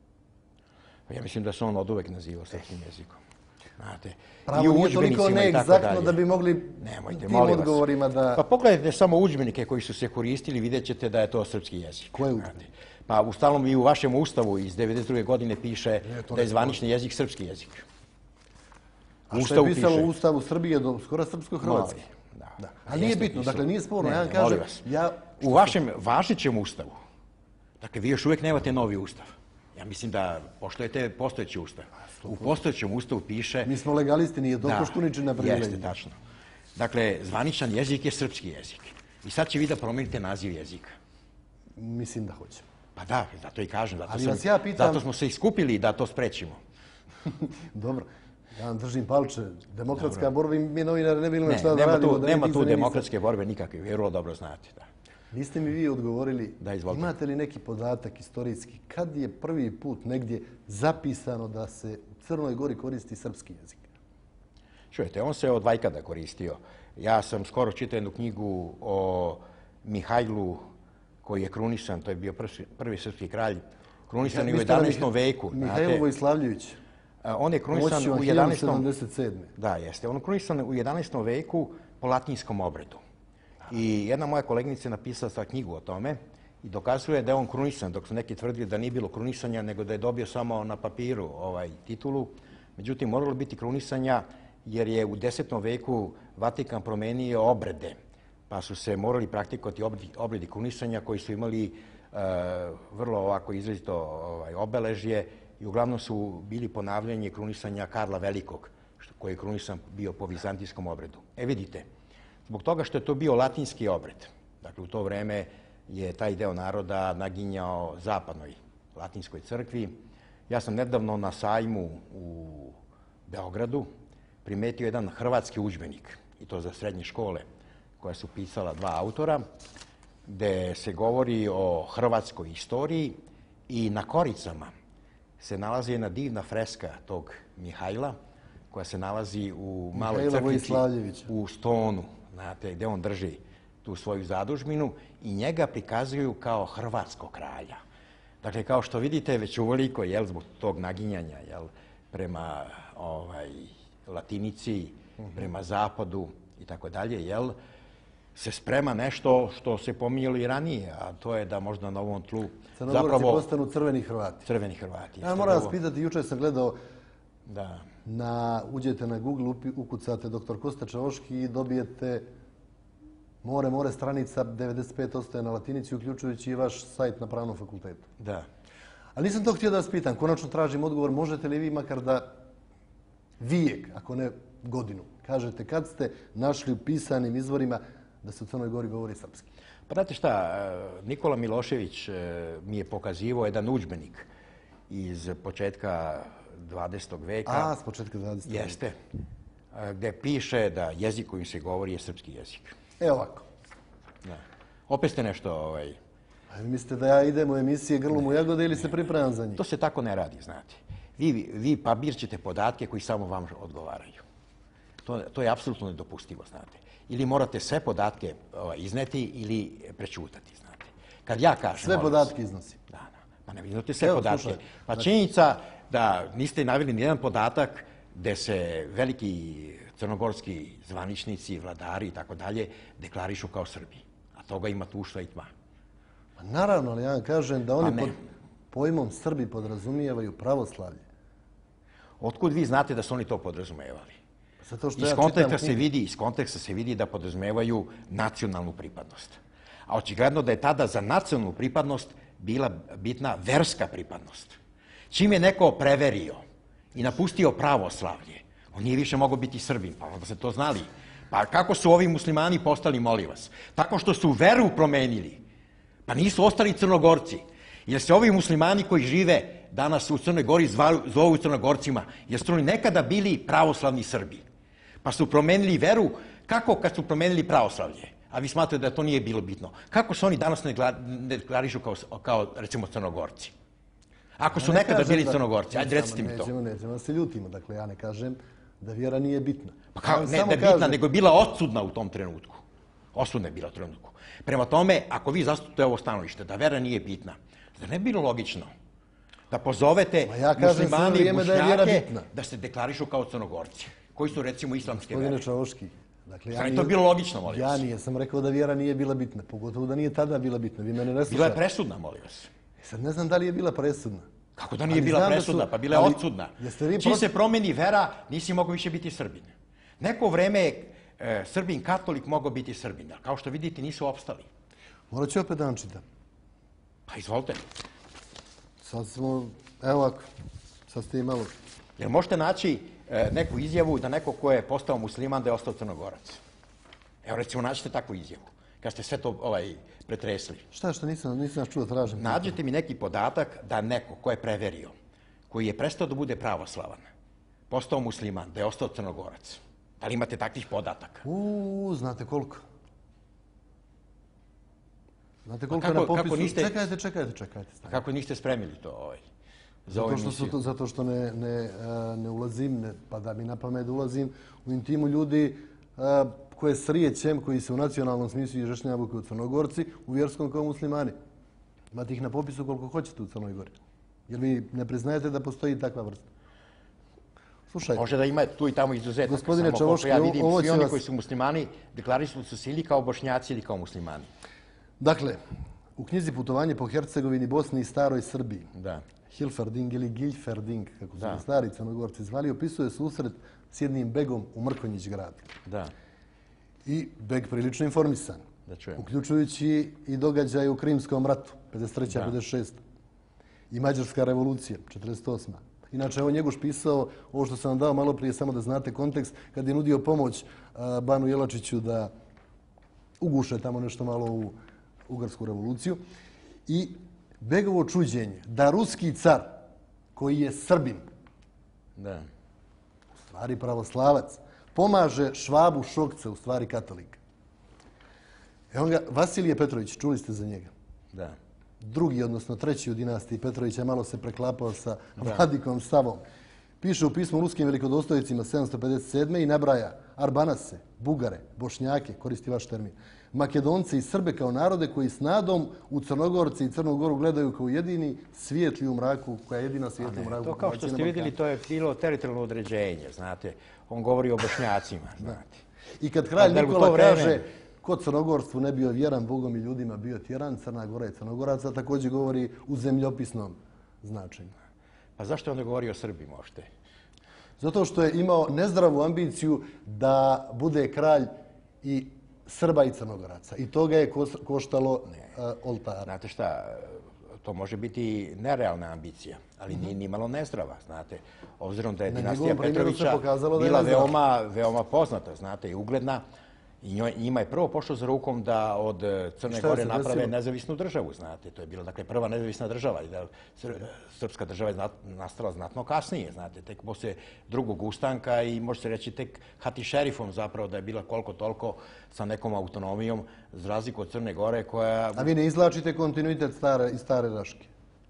Ja mislim da se on od uvek nazivao srpskim jezikom. Pravo nije toliko neegzaktno da bi mogli tim odgovorima da... Pa pogledajte samo udžbenike koji su se koristili, vidjet ćete da je to srpski jezik. Koje udžbenike? Pa u stalnom i u vašem ustavu iz devedeset druge godine piše da je zvanični jezik srpski jezik. A što je pisalo u ustavu Srbije do skoro srpsko-hrvatski? Da. Ali nije bitno, dakle nije sporno. Ja vam kažem... U vašem važećem ustavu, dakle vi još uvijek nemate novi ustav. Ja mislim da poštujete postojeći ustav. U postojećem ustavu piše... Mi smo legalisti, nije to Koštuničina privilegija. Jeste, tačno. Dakle, zvaničan jezik je srpski jezik. I sad će vi da promijenite naziv jezika. Mislim da hoćemo. Pa da, zato i kažem. Zato smo se iskupili da to sprečimo. Dobro. Ja vam držim palče. Demokratska borba, mi novinari ne bilo šta da radimo. Nema tu demokratske borbe nikakve, vrlo dobro znate. Niste mi vi odgovorili, imate li neki podatak istorijski, kad je prvi put negdje zapisano da se u Crnoj Gori koristi srpski jezik? Čujete, on se od vajkada koristio. Ja sam skoro čitao jednu knjigu o Mihajlu koji je krunisan, to je bio prvi srpski kralj, krunisan u jedanaestom veku. Mihajlo Vojslavljević. On je krunisan u jedanaestom... Da, jeste. On je krunisan u jedanaestom veku po latinskom obredu. I jedna moja koleginica je napisala sva knjigu o tome i dokazuje da je on krunisan, dok su neki tvrdili da nije bilo krunisanja, nego da je dobio samo na papiru ovaj titulu. Međutim, moralo biti krunisanja jer je u desetom veku Vatikan promenio obrede, pa su se morali praktikovati obredi krunisanja koji su imali vrlo ovako izrazito obeležje i uglavnom su bili ponavljanje krunisanja Karla Velikog, koji je krunisan bio po vizantijskom obredu. E vidite, zbog toga što je to bio latinski obred, dakle u to vreme je taj deo naroda naginjao zapadnoj latinskoj crkvi. Ja sam nedavno na sajmu u Beogradu primetio jedan hrvatski udžbenik, i to za srednje škole, koja su pisala dva autora, gde se govori o hrvatskoj istoriji i na koricama se nalazi jedna divna freska tog Mihajla, koja se nalazi u maloj crkvici u Stonu, znate, gde on drži tu svoju zadužbinu i njega prikazuju kao hrvatskog kralja. Dakle, kao što vidite, već uveliko, jel, zbog tog naginjanja, jel, prema ovaj, latinici, prema zapadu i tako dalje, jel, se sprema nešto što se pominjalo i ranije, a to je da možda na ovom tlu zapravo... Crnogorci postanu crveni Hrvati. Crveni Hrvati. Ja moram vas pitati, juče sam gledao Da. Na, uđete na Google, ukucate doktor Kosta Čavoški i dobijete more, more stranica, devedeset pet posto je na latinici, uključujući i vaš sajt na pravnom fakultetu. Da. Ali nisam to htio da vas pitam, konačno tražim odgovor, možete li vi makar da vijek, ako ne godinu, kažete kad ste našli u pisanim izvorima da se u Crnoj Gori govori srpski? Pa znate šta, Nikola Milošević mi je pokazivao jedan udžbenik iz početka dvadesetog veka. A, s početka dvadesetog veka. Jeste. Gde piše da jezik kojim se govori je srpski jezik. E ovako. Da. Opet ste nešto... Ovaj... A vi mislite da ja idem u emisije Grlom u jagode ili se pripremam za njih? To se tako ne radi, znate. Vi, vi pabirćete podatke koji samo vam odgovaraju. To, to je apsolutno nedopustivo, znate. Ili morate sve podatke ovaj, izneti ili prećutati, znate. Kad ja kažem... Sve podatke iznosim. Da, da. Ma ne vidite sve Evo, podatke. Slušaj, pa činjenica da niste naveli nijedan podatak gde se veliki crnogorski zvaničnici, vladari i tako dalje deklarišu kao Srbi. A toga ima tuštva i tma. Pa naravno, ali ja vam kažem da oni Pa pod pojmom Srbi podrazumijevaju pravoslavlje. Otkud vi znate da su oni to podrazumevali? Zato što Iz ja konteksta čitam se vidi, iz konteksta se vidi da podrazumevaju nacionalnu pripadnost. A očigledno da je tada za nacionalnu pripadnost bila bitna verska pripadnost. Čim je neko preverio i napustio pravoslavlje, on nije više mogao biti Srbin, pa onda se to znali. Pa kako su ovi muslimani postali, molim vas? Tako što su veru promenili. Pa nisu ostali Crnogorci. Jer se ovi muslimani koji žive danas u Crnoj Gori zovu Crnogorcima, jer su oni nekada bili pravoslavni Srbi. Pa su promenili veru. Kako kad su promenili pravoslavlje? A vi smatrate da to nije bilo bitno. Kako se oni danas ne deklarišu kao, kao recimo, Crnogorci? Ako su nekada bili Crnogorci, ajde recite mi to. Nećemo, nećemo da se ljutimo. Dakle, ja ne kažem da vjera nije bitna. Pa kao, ne da je bitna, nego je bila odsudna u tom trenutku. Osudna je bila u trenutku. Prema tome, ako vi zastupite ovo stanovište, da vera nije bitna, da ne bi bilo logično da pozovete muslimani i bošnjake da se deklarišu kao Crnogorci, koji su recimo islamske vere. Gospodine Čavoški, dakle, ja nije to bilo logično, molim vas. Ja nije sam rekao da vjera nije bila bitna, pogotovo da nije tada bila bitna. Vi mene ne slušate. Bila je presudna, molim vas. Sad ne znam da li je bila presudna. Kako da nije bila presudna? Pa bila je odsudna. Čim se promeni vera, nisi mogao više biti Srbin. Neko vreme je Srbin katolik mogao biti Srbin, ali kao što vidite nisu opstali. Morat ću opet da vam čitam. Pa izvolite. Sad smo, evo ovako, sad ste i malo... Jer možete naći neku izjavu da neko ko je postao musliman da je ostao Crnogorac. Evo recimo naćete takvu izjavu, kad ste sve to ovaj, pretresli. Šta, šta nisam, nisam čuo, tražim. Nađete mi neki podatak da neko ko je preverio, koji je prestao da bude pravoslavan, postao musliman, da je ostao Crnogorac. Da li imate takvih podataka? Uuu, znate koliko? Znate koliko je na popisu? Niste... Čekajte, čekajte, čekajte. A kako niste spremili to ovaj, za zato ovu što emisiju? To, zato što ne, ne, ne ulazim, ne, pa da mi na pamet ulazim u intimu ljudi a, koje srijećem, koji se u nacionalnom smislu izjašnjavaju kao Crnogorci, u vjerskom kao muslimani. Imate ih na popisu koliko hoćete u Crnoj Gori. Jer vi ne priznajete da postoji takva vrsta. Slušajte. Može da ima tu i tamo izuzetaka. Gospodine samo Čavoški, ja vidim, ovo svi će oni vas... koji su muslimani deklarišu su se ili kao bošnjaci ili kao muslimani. Dakle, u knjizi Putovanje po Hercegovini, Bosni i Staroj Srbiji, Da. Hilferding ili Giljferding, kako su ga stari Crnogorci zvali, opisuje susret s jednim begom u Mrkonjić gradu. Da. I beg prilično informisan, Da čujem. uključujući i događaje u Krimskom ratu, pedeset treća pedeset šesta i Mađarska revolucija, četrdeset osma Inače, on Njegoš pisao, ovo što sam vam dao malo prije, samo da znate kontekst, kad je nudio pomoć a, Banu Jelačiću da uguše tamo nešto malo u Ugarsku revoluciju. I begovo čuđenje da ruski car, koji je Srbin, Da. u stvari pravoslavac, pomaže Švabu Šokca, u stvari katolika. Evo ga, Vasilije Petrović, čuli ste za njega. Da. Drugi, odnosno treći u dinastiji Petrovića, malo se preklapao sa Vladikom Savom. Piše u pismu ruskim velikodostojicima sedamsto pedeset sedme i nabraja Arbanase, Bugare, Bošnjake, koristi vaš termin, Makedonce i Srbe kao narode koji s nadom u Crnogorci i Crnu Goru gledaju kao jedini svijetli u mraku, koja je jedina svijetli u mraku. To kao što ste vidjeli, to je bilo teritorijalno određenje, znate. On govori o Bošnjacima, znate. I kad kralj Nikola kaže ko Crnogorstvu ne bio vjeran, Bogom i ljudima bio tjeran, Crna Gora i Crnogoraca, također govori u zemljopisnom značenju. Pa zašto onda govori o Srbi možete? Zato što je imao nezdravu ambiciju da bude kralj i Srba i Crnogoraca. I to ga je koštalo oltara. Znate šta, to može biti nerealna ambicija, ali nije ni malo nezdrava, znate. Obzirom da je dinastija Petrovića bila veoma, veoma poznata, znate, i ugledna, i njima je prvo pošlo za rukom da od Crne Gore naprave nezavisnu državu, znate. To je bila, dakle, prva nezavisna država. Srpska država je nastala znatno kasnije, znate, tek posle drugog ustanka i može se reći tek hati šerifom zapravo da je bila koliko toliko sa nekom autonomijom, za razliku od Crne Gore koja... A vi ne izvlačite kontinuitet iz stare Raške?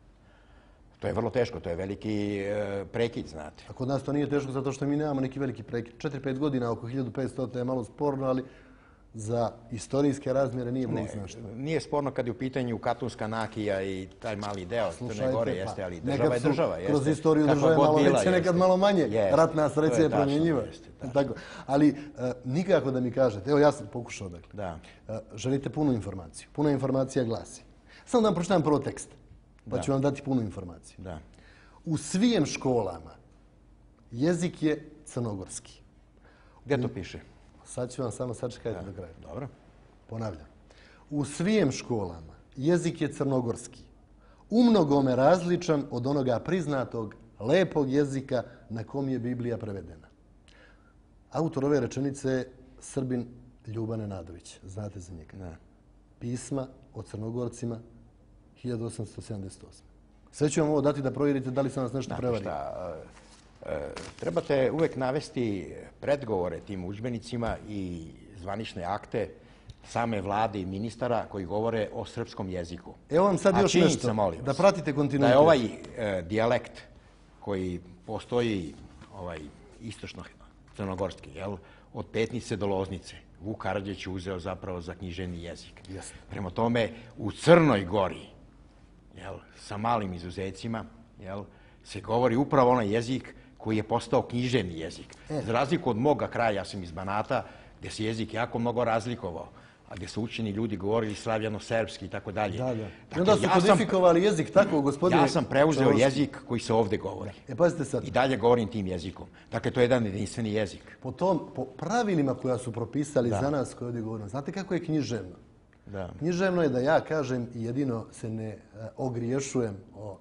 To je vrlo teško, to je veliki prekid, znate. A kod nas to nije teško zato što mi nemamo neki veliki prekid. četiri pet godina, oko hiljadu petsto je malo sporno, ali za istorijske razmjere nije bilo znašto. Nije sporno kad je u pitanju Katunska Nakija i taj mali deo Crne Gore, jeste, ali država je država. Kroz istoriju države malo veće, nekad malo manje. Ratna sreća je promjenjiva. Ali nikako da mi kažete, evo ja sam pokušao, dakle, želite punu informaciju. Puna informacija glasi. Samo da vam pročitam prvo tekst, pa ću vam dati punu informaciju. U svim školama jezik je crnogorski. Gdje to piše? Sad ću vam samo sačekajte do kraja. Dobro. Ponavljam. U svim školama jezik je crnogorski. Umnogome različan od onoga priznatog, lepog jezika na kom je Biblija prevedena. Autor ove rečenice je Srbin Ljuba Nenadović. Znate za njega. Ne. Pisma o Crnogorcima hiljadu osamsto sedamdeset osme. Sve ću vam ovo dati da provjerite da li sam vas nešto prevario. Trebate uvek navesti predgovore tim udžbenicima i zvanične akte same vlade i ministara koji govore o srpskom jeziku. Evo vam sad još nešto, da pratite kontinuitet. Da je ovaj dijalekt koji postoji, ovaj istočno-crnogorski, od Petnice do Loznice, Vuk Karadžić uzeo zapravo za književni jezik. Prema tome, u Crnoj Gori, sa malim izuzecima, se govori upravo onaj jezik koji je postao književni jezik. Za razliku od moga kraja, ja sam iz Banata, gdje se jezik jako mnogo razlikovao, a gdje su učeni ljudi govorili slavljano-serbski i tako dalje. I onda su kodifikovali jezik tako, gospodine... Ja sam preuzeo jezik koji se ovdje govori. E, pazite sad. I dalje govorim tim jezikom. Dakle, to je jedan jedinstveni jezik. Po tom, po pravilima koja su propisali za nas koji ovdje govorimo, znate kako je književno? Književno je da ja kažem i jedino se ne ogriješujem o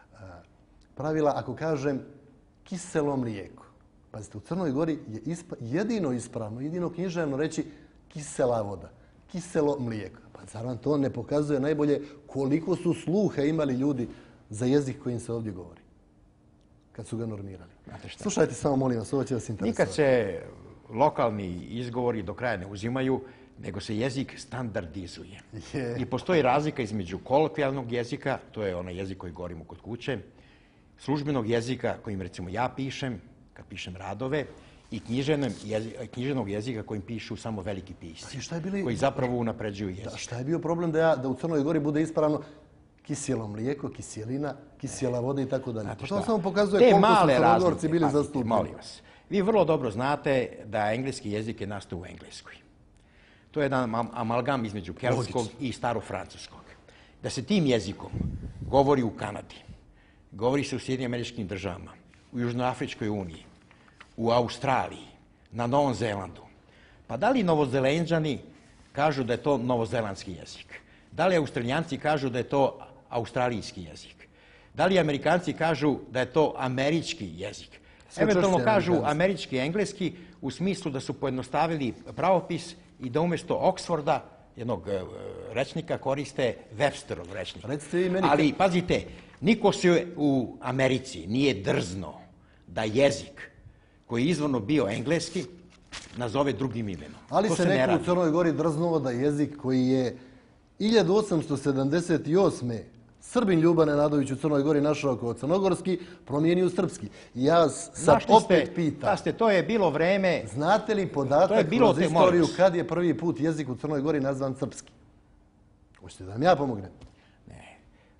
pravila ako kažem kiselo mlijeko. Pazite, u Crnoj Gori je jedino ispravno, jedino književno reći kisela voda, kiselo mlijeko. Pa zar vam to ne pokazuje najbolje koliko su sluha imali ljudi za jezik kojim se ovdje govori, kad su ga normirali? Slušajte samo, molim vas, ovo će vas interesovati. Nikad se lokalni izgovori do kraja ne uzimaju, nego se jezik standardizuje. I postoji razlika između kolokvijalnog jezika, to je onaj jezik koji govorimo kod kuće, službenog jezika kojim recimo ja pišem, kad pišem radove, i književnog jezika kojim pišu samo veliki pisci, koji zapravo unapređuju jezik. Šta je bio problem da u Crnoj Gori bude ispravno kisjelo mlijeko, kisjelina, kisjela voda i tako dalje? To samo pokazuje koliko su Crnogorci bili zastupljeni. Molim vas, vi vrlo dobro znate da engleski jezik je nastao u Engleskoj. To je jedan amalgam između keltskog i starofrancuskog. Da se tim jezikom govori u Kanadi, govori se u Sjedinim Američkim Državama, u Južnoafričkoj uniji, u Australiji, na Novom Zelandu. Pa da li Novozelenđani kažu da je to novozelandski jezik? Da li Australijanci kažu da je to australijski jezik? Da li Amerikanci kažu da je to američki jezik? Eventualno kažu američki i engleski u smislu da su pojednostavili pravopis i da umjesto Oxforda, jednog rečnika, koriste Websterov rečnik. Ali, pazite, niko se u Americi nije drzno da jezik koji je izvorno bio engleski nazove drugim imenom. Ali se neko u Crnoj Gori drznuo da jezik koji je hiljadu osamsto sedamdeset osme Srbin Ljuba Nenadović u Crnoj Gori našao kao crnogorski, promijenio u srpski. I ja sad opet pitam. Paste, to je bilo vreme... Znate li podatak kroz istoriju kad je prvi put jezik u Crnoj Gori nazvan srpski? Hoćete da vam ja pomognem? Ne.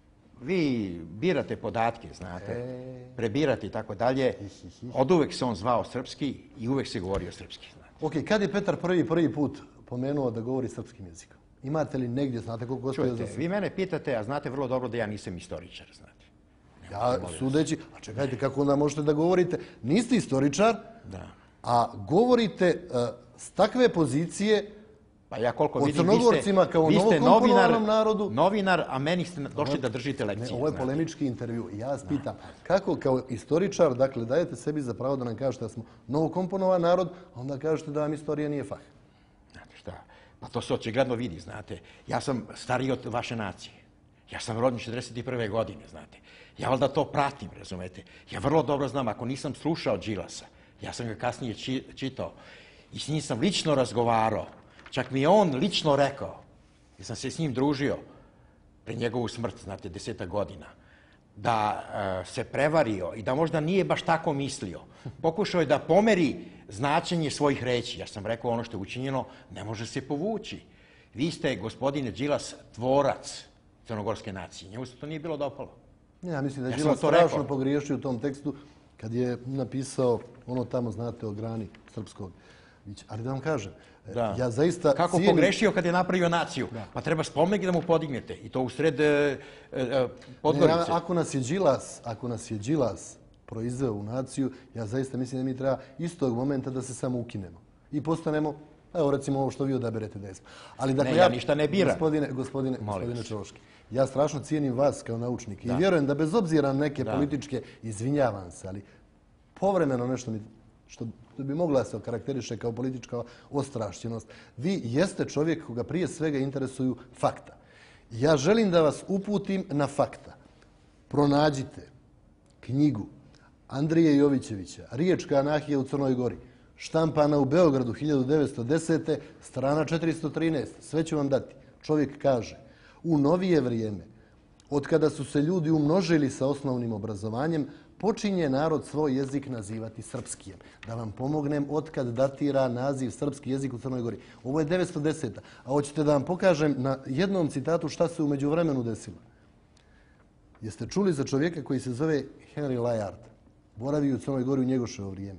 Vi birate podatke, znate, prebirate i tako dalje. Od uvek se on zvao srpski i uvek se govorio srpski. Ok, kad je Petar prvi prvi put pomenuo da govori srpskim jezikom? Imate li negdje, znate koliko gospodine za... Vi mene pitate, a znate vrlo dobro da ja nisam istoričar, znate. Ja sudeći, a čekajte, kako onda možete da govorite, niste istoričar, a govorite s takve pozicije pa ja koliko o vidim, Crnogorcima kao novokomponovanom narodu. Novinar, a meni ste došli da držite lekcije. Ovo je polemički intervju. Ja vas pitam, kako kao istoričar, dakle, dajete sebi za pravo da nam kažete da smo novokomponovan narod, a onda kažete da vam istorija nije fah. Znate šta, pa to se očigledno vidi, znate. Ja sam stariji od vaše nacije. Ja sam rođen četrdeset prve godine, znate. Ja valjda to pratim, razumete. Ja vrlo dobro znam, ako nisam slušao Đilasa, ja sam ga kasnije čitao i s njim sam lično razgovarao. Čak mi je on lično rekao, jer sam se s njim družio pre njegovu smrt, znate, deseta godina, da se prevario i da možda nije baš tako mislio. Pokušao je da pomeri značenje svojih reći. Ja sam rekao, ono što je učinjeno ne može se povući. Vi ste, gospodine Đilas, tvorac crnogorske nacije. Njemu se to nije bilo dopalo. Ja mislim da je Đilas strašno pogriješio u tom tekstu kad je napisao ono tamo, znate, o grani srpskog. Ali da vam kažem, ja zaista... Kako pogrešio kad je napravio naciju? Pa treba spomenik da mu podignete. I to u sred Podgorice. Ako nas je Đilas, ako nas je Đilas proizveo u naciju, ja zaista mislim da mi treba istog momenta da se samo ukinemo. I postanemo, evo recimo ovo što vi odaberete da jesmo. Ne, ja ništa ne biram. Gospodine Čološki, ja strašno cijenim vas kao naučnik i vjerujem da bez obzira na neke političke, izvinjavam se, ali povremeno nešto mi što bi mogla da se okarakteriše kao politička ostrašćenost. Vi jeste čovjek koga prije svega interesuju fakta. Ja želim da vas uputim na fakta. Pronađite knjigu Andrije Jovićevića, Riječka anarhija u Crnoj Gori, štampana u Beogradu hiljadu devetsto desete. strana četiristo trinaest. Sve ću vam dati. Čovjek kaže, u novije vrijeme, od kada su se ljudi umnožili sa osnovnim obrazovanjem, počinje narod svoj jezik nazivati srpskijem. Da vam pomognem otkad datira naziv srpski jezik u Crnoj Gori. Ovo je devetsto deseta. A hoćete da vam pokažem na jednom citatu šta se umeđu vremenu desilo. Jeste čuli za čovjeka koji se zove Henry Layard? Boravi u Crnoj Gori u Njegoševo vrijeme.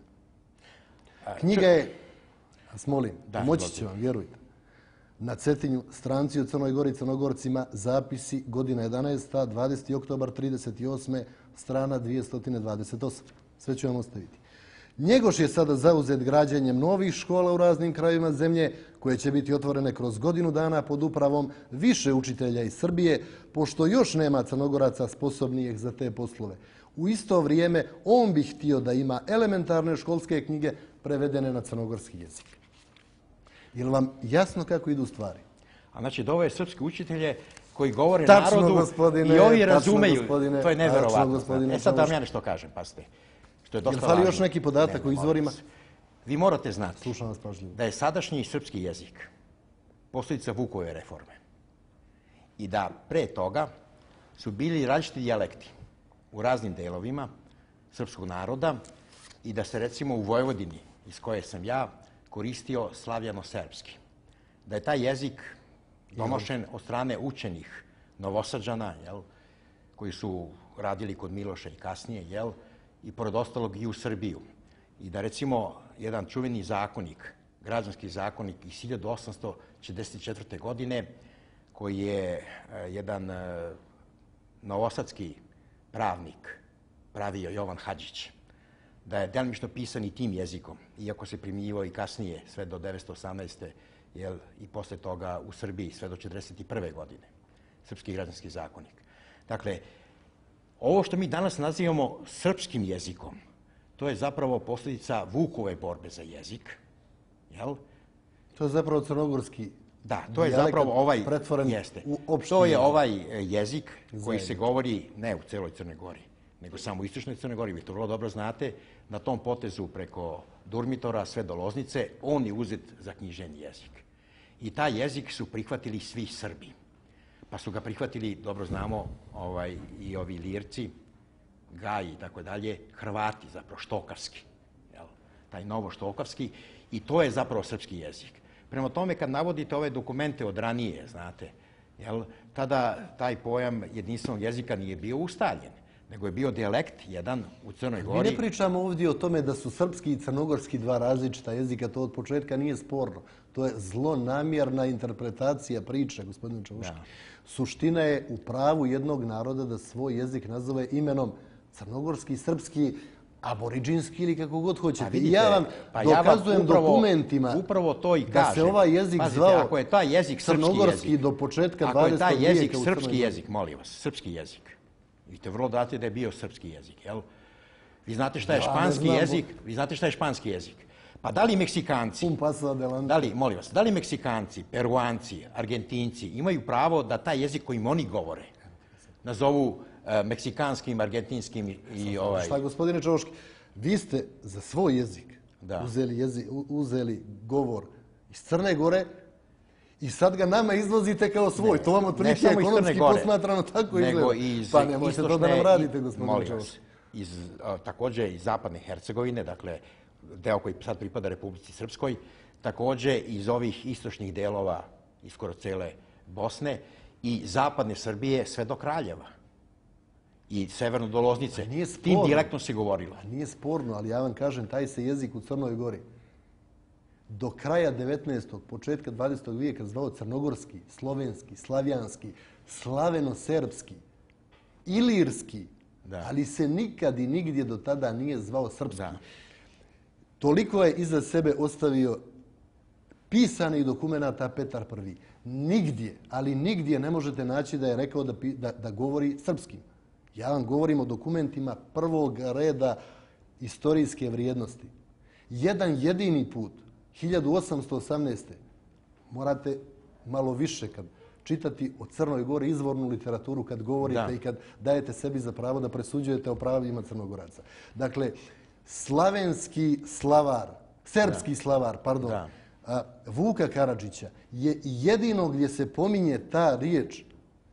Knjiga je, vas molim, pomoći će vam, vjerujte. Na Cetinju, stranci u Crnoj Gori, Crnogorcima, zapisi, godina jedanaesta, dvadeseti oktobar trideset osme. strana dvjesto dvadeset osam. Sve ću vam ostaviti. Njegoš je sada zauzet građenjem novih škola u raznim krajevima zemlje, koje će biti otvorene kroz godinu dana pod upravom više učitelja iz Srbije, pošto još nema Crnogoraca sposobnijih za te poslove. U isto vrijeme on bi htio da ima elementarne školske knjige prevedene na crnogorski jezik. Je li vam jasno kako idu stvari? A znači da ove srpske učitelje koji govore narodu i ovi razumeju. To je neverovatno. E sad da vam ja nešto kažem, pazite. Što je dosta važno. Je li fali još neki podatak o izvorima? Vi morate znati Slušam vas pažljivo. Da je sadašnji srpski jezik posljedica Vukove reforme i da pre toga su bili različiti dijalekti u raznim delovima srpskog naroda i da se recimo u Vojvodini, iz koje sam ja, koristio slavjano-serbski. Da je taj jezik donošen od strane učenih Novosađana, koji su radili kod Miloša i kasnije, i pored ostalog i u Srbiju. I da recimo jedan čuveni zakonik, građanski zakonik iz hiljadu osamsto četrdeset četvrte. godine, koji je jedan novosadski pravnik pravio Jovan Hadžić, da je delimično pisan i tim jezikom, iako se primjenjivao i kasnije, sve do devetsto osamnaeste. i posle toga u Srbiji, sve do četrdeset prve. godine. Srpski građanski zakonik. Dakle, ovo što mi danas nazivamo srpskim jezikom, to je zapravo posljedica Vukove borbe za jezik. To je zapravo crnogorski Da, to je zapravo ovaj, jeste. To je ovaj jezik koji se govori ne u celoj Crnoj Gori, nego samo u istočnoj Crnoj Gori. Vi to vrlo dobro znate, na tom potezu preko Durmitora sve do Loznice, on je uzet za književni jezik. I taj jezik su prihvatili svi Srbi. Pa su ga prihvatili, dobro znamo, i ovi Lirci, Gaji i tako dalje, Hrvati, zapravo štokavski. Taj novo-štokavski. I to je zapravo srpski jezik. Prema tome, kad navodite ove dokumente od ranije, znate, tada taj pojam jedinstvenog jezika nije bio ustaljen, nego je bio dijalekt jedan u Crnoj Mi Gori. ne pričamo ovdje o tome da su srpski i crnogorski dva različita jezika, to od početka nije sporno. To je zlonamjerna interpretacija priče, gospodine Čavuški. Suština je u pravu jednog naroda da svoj jezik nazove imenom crnogorski, srpski, aboriđinski ili kako god hoćete. Pa vidite, ja vam pa ja vam dokazujem upravo- dokumentima upravo to i da se kažem. ovaj jezik Pazite, zvao ako je taj jezik srpski crnogorski jezik, do početka ako je dvadesetog taj vijeka jezik u Crnoj srpski Gori. jezik, molim vas, srpski jezik. Vidite, vrlo date da je bio srpski jezik, jel? Vi znate šta je Ja ne španski znam, jezik? Vi znate šta je španski jezik? Pa da li Meksikanci, Un paso adelante. da li, molim vas, da li Meksikanci, Peruanci, Argentinci imaju pravo da taj jezik kojim oni govore nazovu e, meksikanskim, argentinskim i- i ovaj... Šta, gospodine Čavuški, vi ste za svoj jezik Da. uzeli, jezi, u- uzeli govor iz Crne Gore i sad ga nama izvozite kao svoj. to vam Ne otprilike samo iz Crne ekonomski Gore, posmatrano tako nego izgleda. iz Pa nemojte to da nam istočne radite, i- gospodine molim vas, Čavuški. iz, a, takođe iz zapadne Hercegovine, dakle deo koji sad pripada Republici Srpskoj, takođe iz ovih istočnih delova, iz skoro cele Bosne i zapadne Srbije sve do Kraljeva i severno do Loznice. nije Tim sporno. dijalektom se govorilo. Nije sporno, ali ja vam kažem, taj se jezik u Crnoj Gori do kraja devetnaestog. početka dvadesetog vijeka zvao crnogorski, slovenski, slavijanski, slaveno-serbski, ilirski, Da. ali se nikad i nigdje do tada nije zvao srpski. Da. Toliko je iza sebe ostavio pisanih dokumenata Petar Prvi. Nigdje, ali nigdje ne možete naći da je rekao da, pi- da, da govori srpskim. Ja vam govorim o dokumentima prvog reda istorijske vrijednosti. Jedan jedini put, hiljadu osamsto osamnaeste. morate malo više kad čitati o Crnoj Gori izvornu literaturu, kad govorite Da. i kad dajete sebi za pravo da presuđujete o pravima Crnogoraca. Dakle, slavenski slavar, srpski slavar, pardon, Da. a, Vuka Karadžića je jedino gdje se pominje ta riječ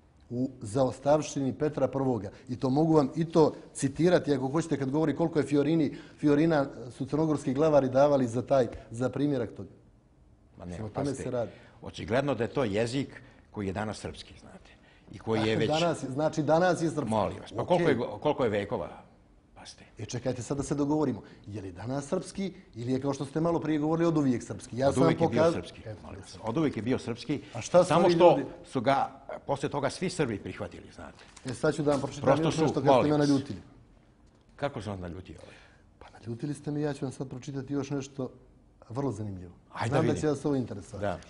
u zaostavštini Petra Prvoga. I to mogu vam i to citirati ako hoćete kad govori koliko je Fiorini, Fiorina su crnogorski glavari davali za taj, za primjerak toga. Ma ne, O tome pazite, se radi. očigledno da je to jezik koji je danas srpski, znate. I koji je već... Danas, znači danas je srpski. Molim vas, pa Okej. koliko je, koliko je vekova? Pazite. E čekajte sad da se dogovorimo. Je li danas srpski ili je kao što ste malo prije govorili od uvijek srpski? Ja Od sam vam uvijek je bio pokazao- srpski. Eto, Molim vas. Od uvijek je bio srpski. A šta su samo ovi što ljudi? su ga posle toga svi Srbi prihvatili, znate. E sad ću da vam pročitam Prosto još su, nešto kad ste molim me vas. naljutili. Kako se on naljutio ovaj? Pa naljutili ste me, ja ću vam sad pročitati još nešto vrlo zanimljivo. Ajde Znam da vidim. će vas ovo interesovati. Da.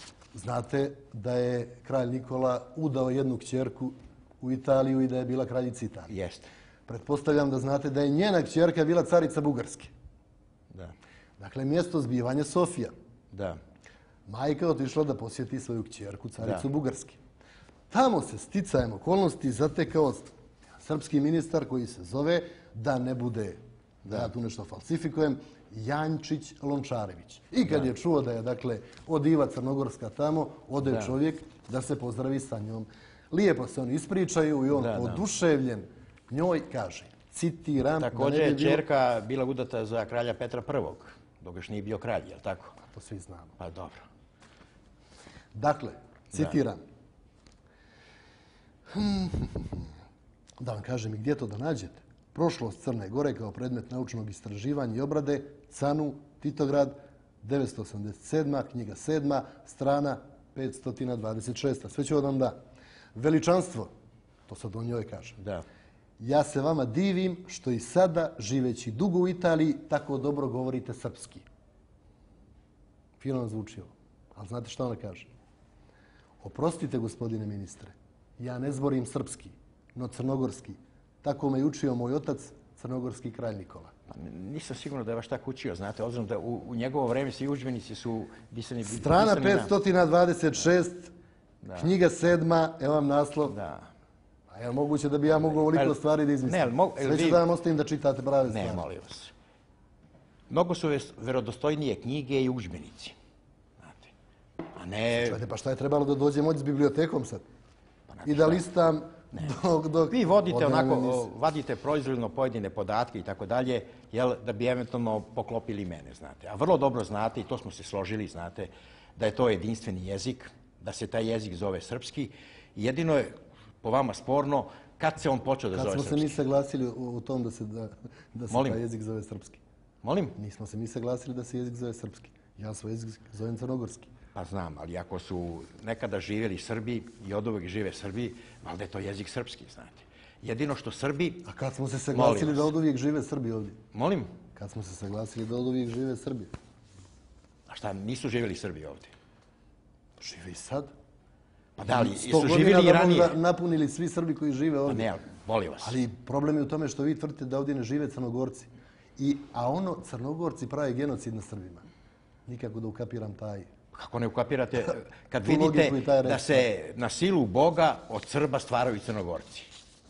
Znate da je kralj Nikola udao jednu kćerku u Italiju i da je bila kraljica Italije. Jeste. Pretpostavljam da znate da je njena kćerka bila carica Bugarske. Da. Dakle, mjesto zbivanja Sofija. Da. Majka je otišla da posjeti svoju kćerku, caricu Da. Bugarske. Tamo se sticajem okolnosti zatekao srpski ministar koji se zove, da ne bude, da ja tu nešto falsifikujem, Jančić Lončarević. I kad je čuo da je, dakle, od Iva Crnogorska tamo, ode Da. čovjek da se pozdravi sa njom. Lijepo se oni ispričaju i on Da, da. oduševljen njoj kaže, citiram, da Također ne je bi bilo... čerka bila udata za kralja Petra Prvog, dok još nije bio kralj, je li tako? To svi znamo. Pa dobro. Dakle, citiram. Da vam kažem i gdje to da nađete. Prošlost Crne Gore kao predmet naučnog istraživanja i obrade, Canu, Titograd, devetsto osamdeset sedma, knjiga sedma, strana petsto dvadeset šest. Sve ću vam da. Veličanstvo, to sad o njoj kaže. Da. Ja se vama divim što i sada, živeći dugo u Italiji, tako dobro govorite srpski. Fino vam zvuči ovo. Ali znate šta ona kaže? Oprostite, gospodine ministre, ja ne zborim srpski, no crnogorski. Tako me i učio moj otac, crnogorski kralj Nikola. Pa nisam sigurno da je baš tako učio, znate, obzirom da u, u njegovo vreme svi udžbenici su pisani... Strana pisani na- petsto dvadeset šest, knjiga sedma, evo vam naslov. Da. A je li moguće da bi ja mogao ovoliko Ali- stvari da izmislim? ne, ali mogu- Sve ali ću vi- da vam ostavim da čitate prave Ne, stvari. molim vas. Mnogo su ves- verodostojnije knjige i udžbenici. Znate. A ne... Čujte, pa šta je trebalo da dođem ovdje s bibliotekom sad? znate I da šta? listam dok... dok Vi vodite ode na onako, emisiju. o, vadite proizvoljno pojedine podatke i tako dalje, jel, da bi eventualno poklopili mene, znate. A vrlo dobro znate, i to smo se složili, znate, da je to jedinstveni jezik, da se taj jezik zove srpski. Jedino je po vama sporno kad se on počeo da zove Kad srpski? smo se mi saglasili u tom da se, da, da se taj jezik zove srpski? Molim? Nismo se mi saglasili da se jezik zove srpski. Ja svoj jezik zovem crnogorski. Pa znam, ali ako su nekada živjeli Srbi i od uvek žive Srbi, valjda je to jezik srpski, znate. Jedino što Srbi... A kad smo se saglasili da od uvijek žive Srbi ovdje? Molim? Kad smo se saglasili da od uvijek žive Srbi? A šta, nisu živjeli Srbi ovdje? Žive i sad. Pa da li, Sto su živjeli i ranije? godina napunili svi Srbi koji žive Pa ovdje. ne, molim vas. Ali problem je u tome što vi tvrdite da ovdje ne žive Crnogorci. I, a ono, Crnogorci prave genocid na Srbima. Nikako da ukapiram taj... Kako ne ukapirate kad Tu vidite logiku i taj da reč. se na silu Boga od Srba stvaraju Crnogorci?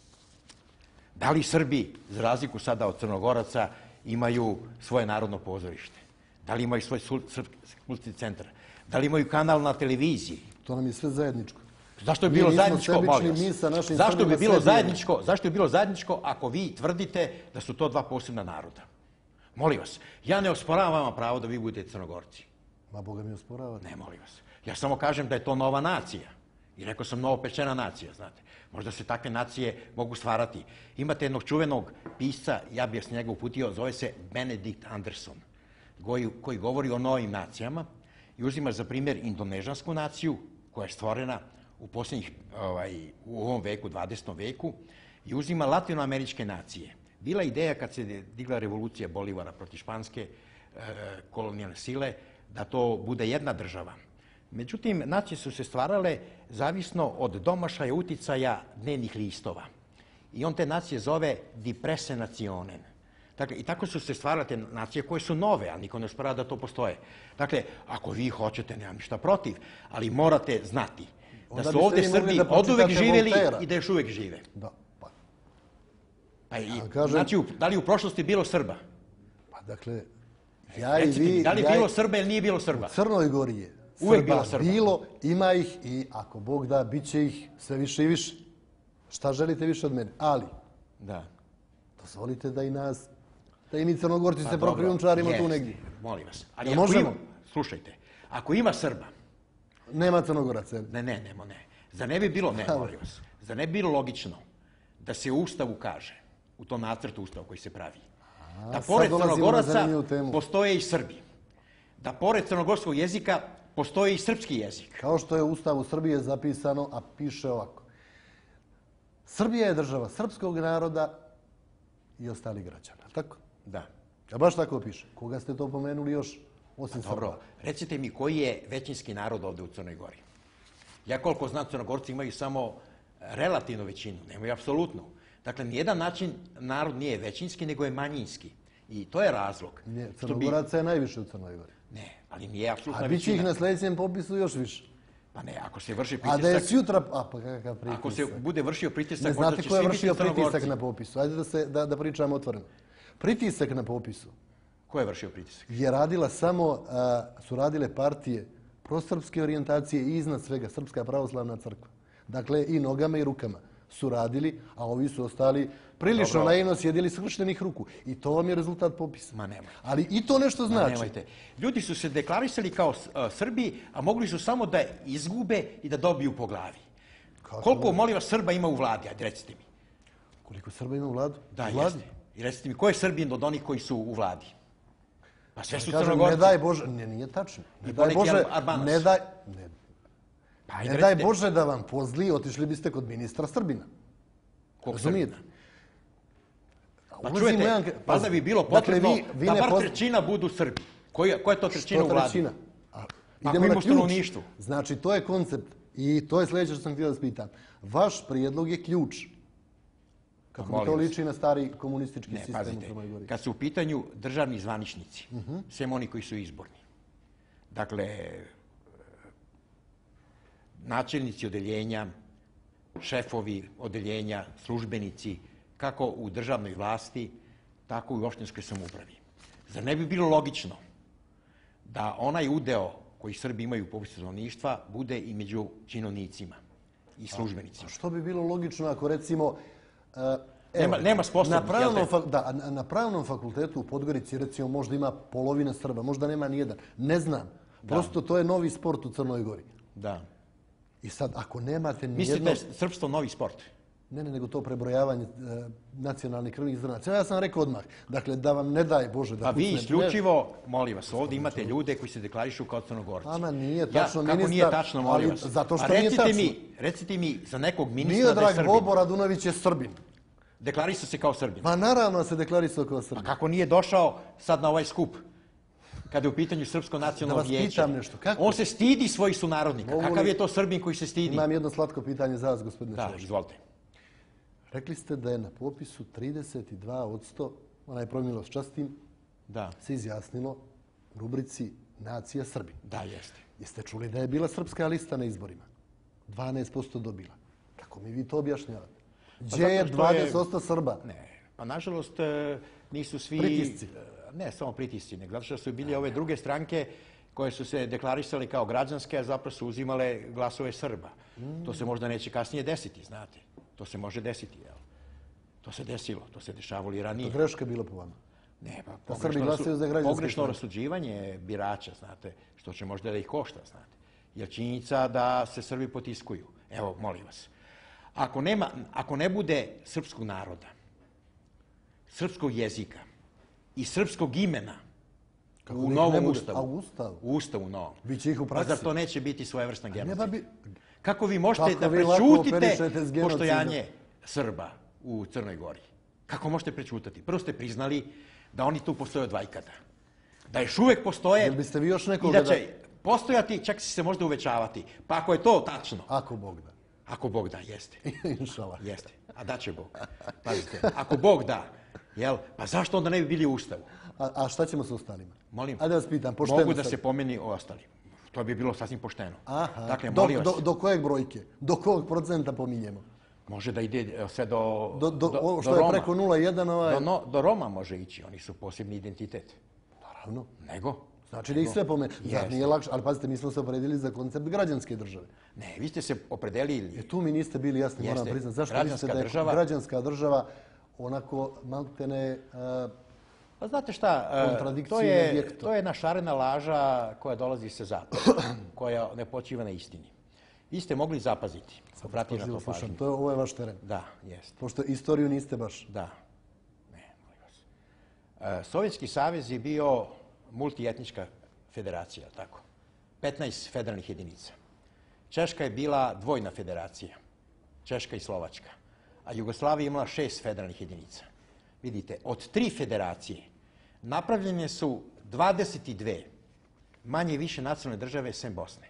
Da li Srbi, za razliku sada od Crnogoraca, imaju svoje narodno pozorište? Da li imaju svoj srpski centar? Da li imaju kanal na televiziji? To nam je sve zajedničko. Zašto je Mi bilo nismo zajedničko, sebični, molim vas? mi sa našim Zašto bi Srbima bilo sebi- zajedničko, zašto bi bilo zajedničko ako vi tvrdite da su to dva posebna naroda? Molim vas, ja ne osporavam vama pravo da vi budete Crnogorci. Ma Boga mi osporavate. Ne, molim vas. Ja samo kažem da je to nova nacija. I rekao sam novopečena nacija, znate. Možda se takve nacije mogu stvarati. Imate jednog čuvenog pisca, ja bih s njega uputio, zove se Benedikt Anderson, koji, koji govori o novim nacijama i uzima za primjer indonežansku naciju, koja je stvorena u posljednjih, ovaj, u ovom veku, dvadesetom veku, i uzima latinoameričke nacije. Bila je ideja kad se digla revolucija Bolivara protiv španske e, kolonijalne sile, da to bude jedna država. Međutim, nacije su se stvarale zavisno od domašaja uticaja dnevnih listova. I on te nacije zove Depresse Nationen. Dakle, i tako su se stvarale te nacije koje su nove, a niko ne osporava da to postoje. Dakle, ako vi hoćete, nemam ništa protiv, ali morate znati da Onda su biste ovdje vi mogli Srbi da od uvek pročitate živjeli Voltairea. i da još uvek žive. Da, pa, Pa i, Ja kažem- znači, u- da li u prošlosti bilo Srba? pa dakle, ja i Recite mi, vi... da li je ja i- bilo Srba ili nije bilo Srba? U Crnoj Gori je Uvek Srba bilo Srba. bilo, ima ih i ako Bog da, bit će ih sve više i više. Šta želite više od mene? Ali, Da. dozvolite da i nas, da i mi Crnogorci Pa se dobro, proprijumčarimo tu jeste, negdje. Molim vas. Ali Jel ako možemo? ima, slušajte, ako ima Srba, Nema Crnogoraca. ne, ne, nemo, ne. Za ne bi bilo, ne, molim vas, za ne bi bilo logično da se u Ustavu kaže, u tom nacrtu Ustava koji se pravi, da sad pored dolazimo na Crnogoraca zanimljivu temu. postoje i Srbi. Da pored crnogorskog jezika postoji i srpski jezik. Kao što je u Ustavu Srbije zapisano, a piše ovako. Srbija je država srpskog naroda i ostalih građana. Tako? Da. A baš tako piše. Koga ste to pomenuli još osim Dobro, Srba? recite mi koji je većinski narod ovdje u Crnoj Gori? Ja koliko znam, Crnogorci imaju samo relativnu većinu, nemaju apsolutnu. Dakle, nijedan način narod nije većinski, nego je manjinski. I to je razlog. Ne, što bi- Crnogoraca je najviše u Crnoj Gori. Ne, ali nije apsolutna A bit će ih većina. na sljedećem popisu još više. Pa ne, ako se vrši A da je pritisak, sjutra... A pa kakav pritisak? ako se bude vršio pritisak, Ne možda znate će ko je svi vršio biti Crnogorci. pritisak na popisu? Ajde da, se, da, da pričamo otvoreno. Pritisak na popisu Ko je vršio pritisak? je radila samo, a, su radile partije prosrpske orijentacije i iznad svega Srpska pravoslavna crkva. Dakle, i nogama i rukama su radili, a ovi su ostali prilično Dobro. naivno sjedili skrštenih ruku. I to vam je rezultat popisa. Ma nemoj. Ali i to nešto Ma, znači. nemojte. Ljudi su se deklarisali kao a, Srbi, a mogli su samo da izgube i da dobiju po glavi. Kako Koliko, ne? molim vas, Srba ima u vladi? Ajde, recite mi. Koliko Srba ima u vladu? Da, U vladi? jeste. I recite mi, ko je Srbin od onih koji su u vladi? Pa sve su Kažem, Crnogorci. ne daj Bože, ne, nije tačno. Ne I daj poneki Bože, Albanac. ne daj, ne, Pa, ajde, ne daj recite, Bože da vam pozli, otišli biste kod ministra Srbina. koliko Razumijete? Srbina? Pa Ulazimo čujete, jedan- pa da bi bilo Dakle, potrebno vi- vi da ne bar poz- trećina budu Srbi. Koja, koja je to trećina u Što vladi? trećina? A, Ako idemo ima na u ključ. stanovništvu. Znači, to je koncept. I to je sljedeće što sam htio da spitam. Vaš prijedlog je ključ. Kako bi molim to vas. liči na stari komunistički Ne, sistem u pazite, Crnoj Gori. kad su u pitanju državni zvaničnici, sem oni koji su izborni, dakle, načelnici odeljenja, šefovi odeljenja, službenici, kako u državnoj vlasti, tako i u opštinskoj samoupravi. Zar ne bi bilo logično da onaj udeo koji Srbi imaju u popisu stanovništva bude i među činovnicima i službenicima? Što bi bilo logično ako recimo... e, Nema- nema sposobnih, na pravnom, jel te? fak- da, na- na pravnom fakultetu u Podgorici recimo možda ima polovina Srba, možda nema nijedan. Ne znam. Prosto to je novi sport u Crnoj Gori. Da. I sad, ako nemate Mislite nijedno... da je srpstvo novi sport? Ne, ne, nego to prebrojavanje nacionalnih krvnih zrnaca. Ja sam rekao odmah, dakle, da vam ne daj Bože da... Pa vi isključivo, molim vas, ovdje imate ljude koji se deklarišu kao Crnogorci. Ama nije tačno, ministar... Kako nije tačno, molim vas? Zato što nije tačno. Recite mi za nekog ministra da je Srbin. Miodrag Bobo Radunović je Srbin. Deklarisao se kao Srbin. Pa naravno se deklarisao kao Srbin. A kako nije došao sad na ovaj skup? Kada je u pitanju Srpsko nacionalno vijeće. Da vas pitam nešto. On se stidi svojih sunarodnika. Kakav je to Srbin koji se stidi? Imam jedno slatko pitanje za vas, gospodine Da, Šoš. izvolite. Rekli ste da je na popisu trideset dva posto, onaj Promiloš Častin, se izjasnilo u rubrici Nacija Srbin. Da, jeste. Jeste čuli da je bila srpska lista na izborima? dvanaest posto dobila. Kako mi vi to objašnjavate? Gdje je dvadeset posto Srba? Ne, pa nažalost nisu svi... Pritisci. Ne, samo pritisci, nego zato što su bili ove druge stranke koje su se deklarisali kao građanske, a zapravo su uzimale glasove Srba. To se možda neće kasnije desiti, znate. To se može desiti, jel? To se desilo, to se dešavalo i ranije. To greška bilo po vama? Ne, pa pogrešno rasuđivanje birača, znate, što će možda da ih košta, znate. Jer činjenica da se Srbi potiskuju. Evo, molim vas. Ako nema, ako ne bude srpskog naroda, srpskog jezika i srpskog imena u novom ustavu, a u ustavu? U ustavu novom. Biće ih u praksi. Pa zar to neće biti svojevrsna genocida? Bi... Kako vi možete da prečutite postojanje Srba u Crnoj Gori? Kako možete prečutati? Prvo ste priznali da oni tu postoje od vajkada. Da još uvek postoje... Jel biste vi još nekoga... I da će postojati, čak će se možda uvećavati. Pa ako je to tačno... Ako Bog da. Ako Bog da, jeste. Inšala. Jeste. A da će Bog. Pazite, ako Bog da, jel? Pa zašto onda ne bi bili u ustavu? A, a šta ćemo sa ostalima? Molim. Ajde vas pitam, pošteno mogu da se pomeni o ostalim. To bi bilo sasvim pošteno. Aha. Dakle, do, do, do kojeg brojke? Do kojeg procenta pominjemo? Može da ide sve do... Do, do, do, što do je Roma. preko nula zarez jedan ovaj... Do, no, do Roma može ići, oni su posebni identitet. Naravno. Nego? Znači da ih sve pomeni. Znači nije lakše, ali pazite, mi smo se opredjelili za koncept građanske države. Ne, vi ste se opredelili... E tu mi niste bili jasni, moram priznati. Zašto mislite da je država... građanska država onako maltene... Uh, Pa znate šta, to je, to je jedna šarena laža koja dolazi sa zapada, koja ne počiva na istini. Vi ste mogli zapaziti, obratiti na to pažnju. To je, ovo je vaš teren. Da, jeste. Pošto istoriju niste baš. Da. Ne, molim vas. Sovjetski savez je bio multietnička federacija, tako. petnaest federalnih jedinica. Češka je bila dvojna federacija, Češka i Slovačka, a Jugoslavija imala šest federalnih jedinica. Vidite, od tri federacije napravljene su dvadeset dve manje i više nacionalne države sem Bosne,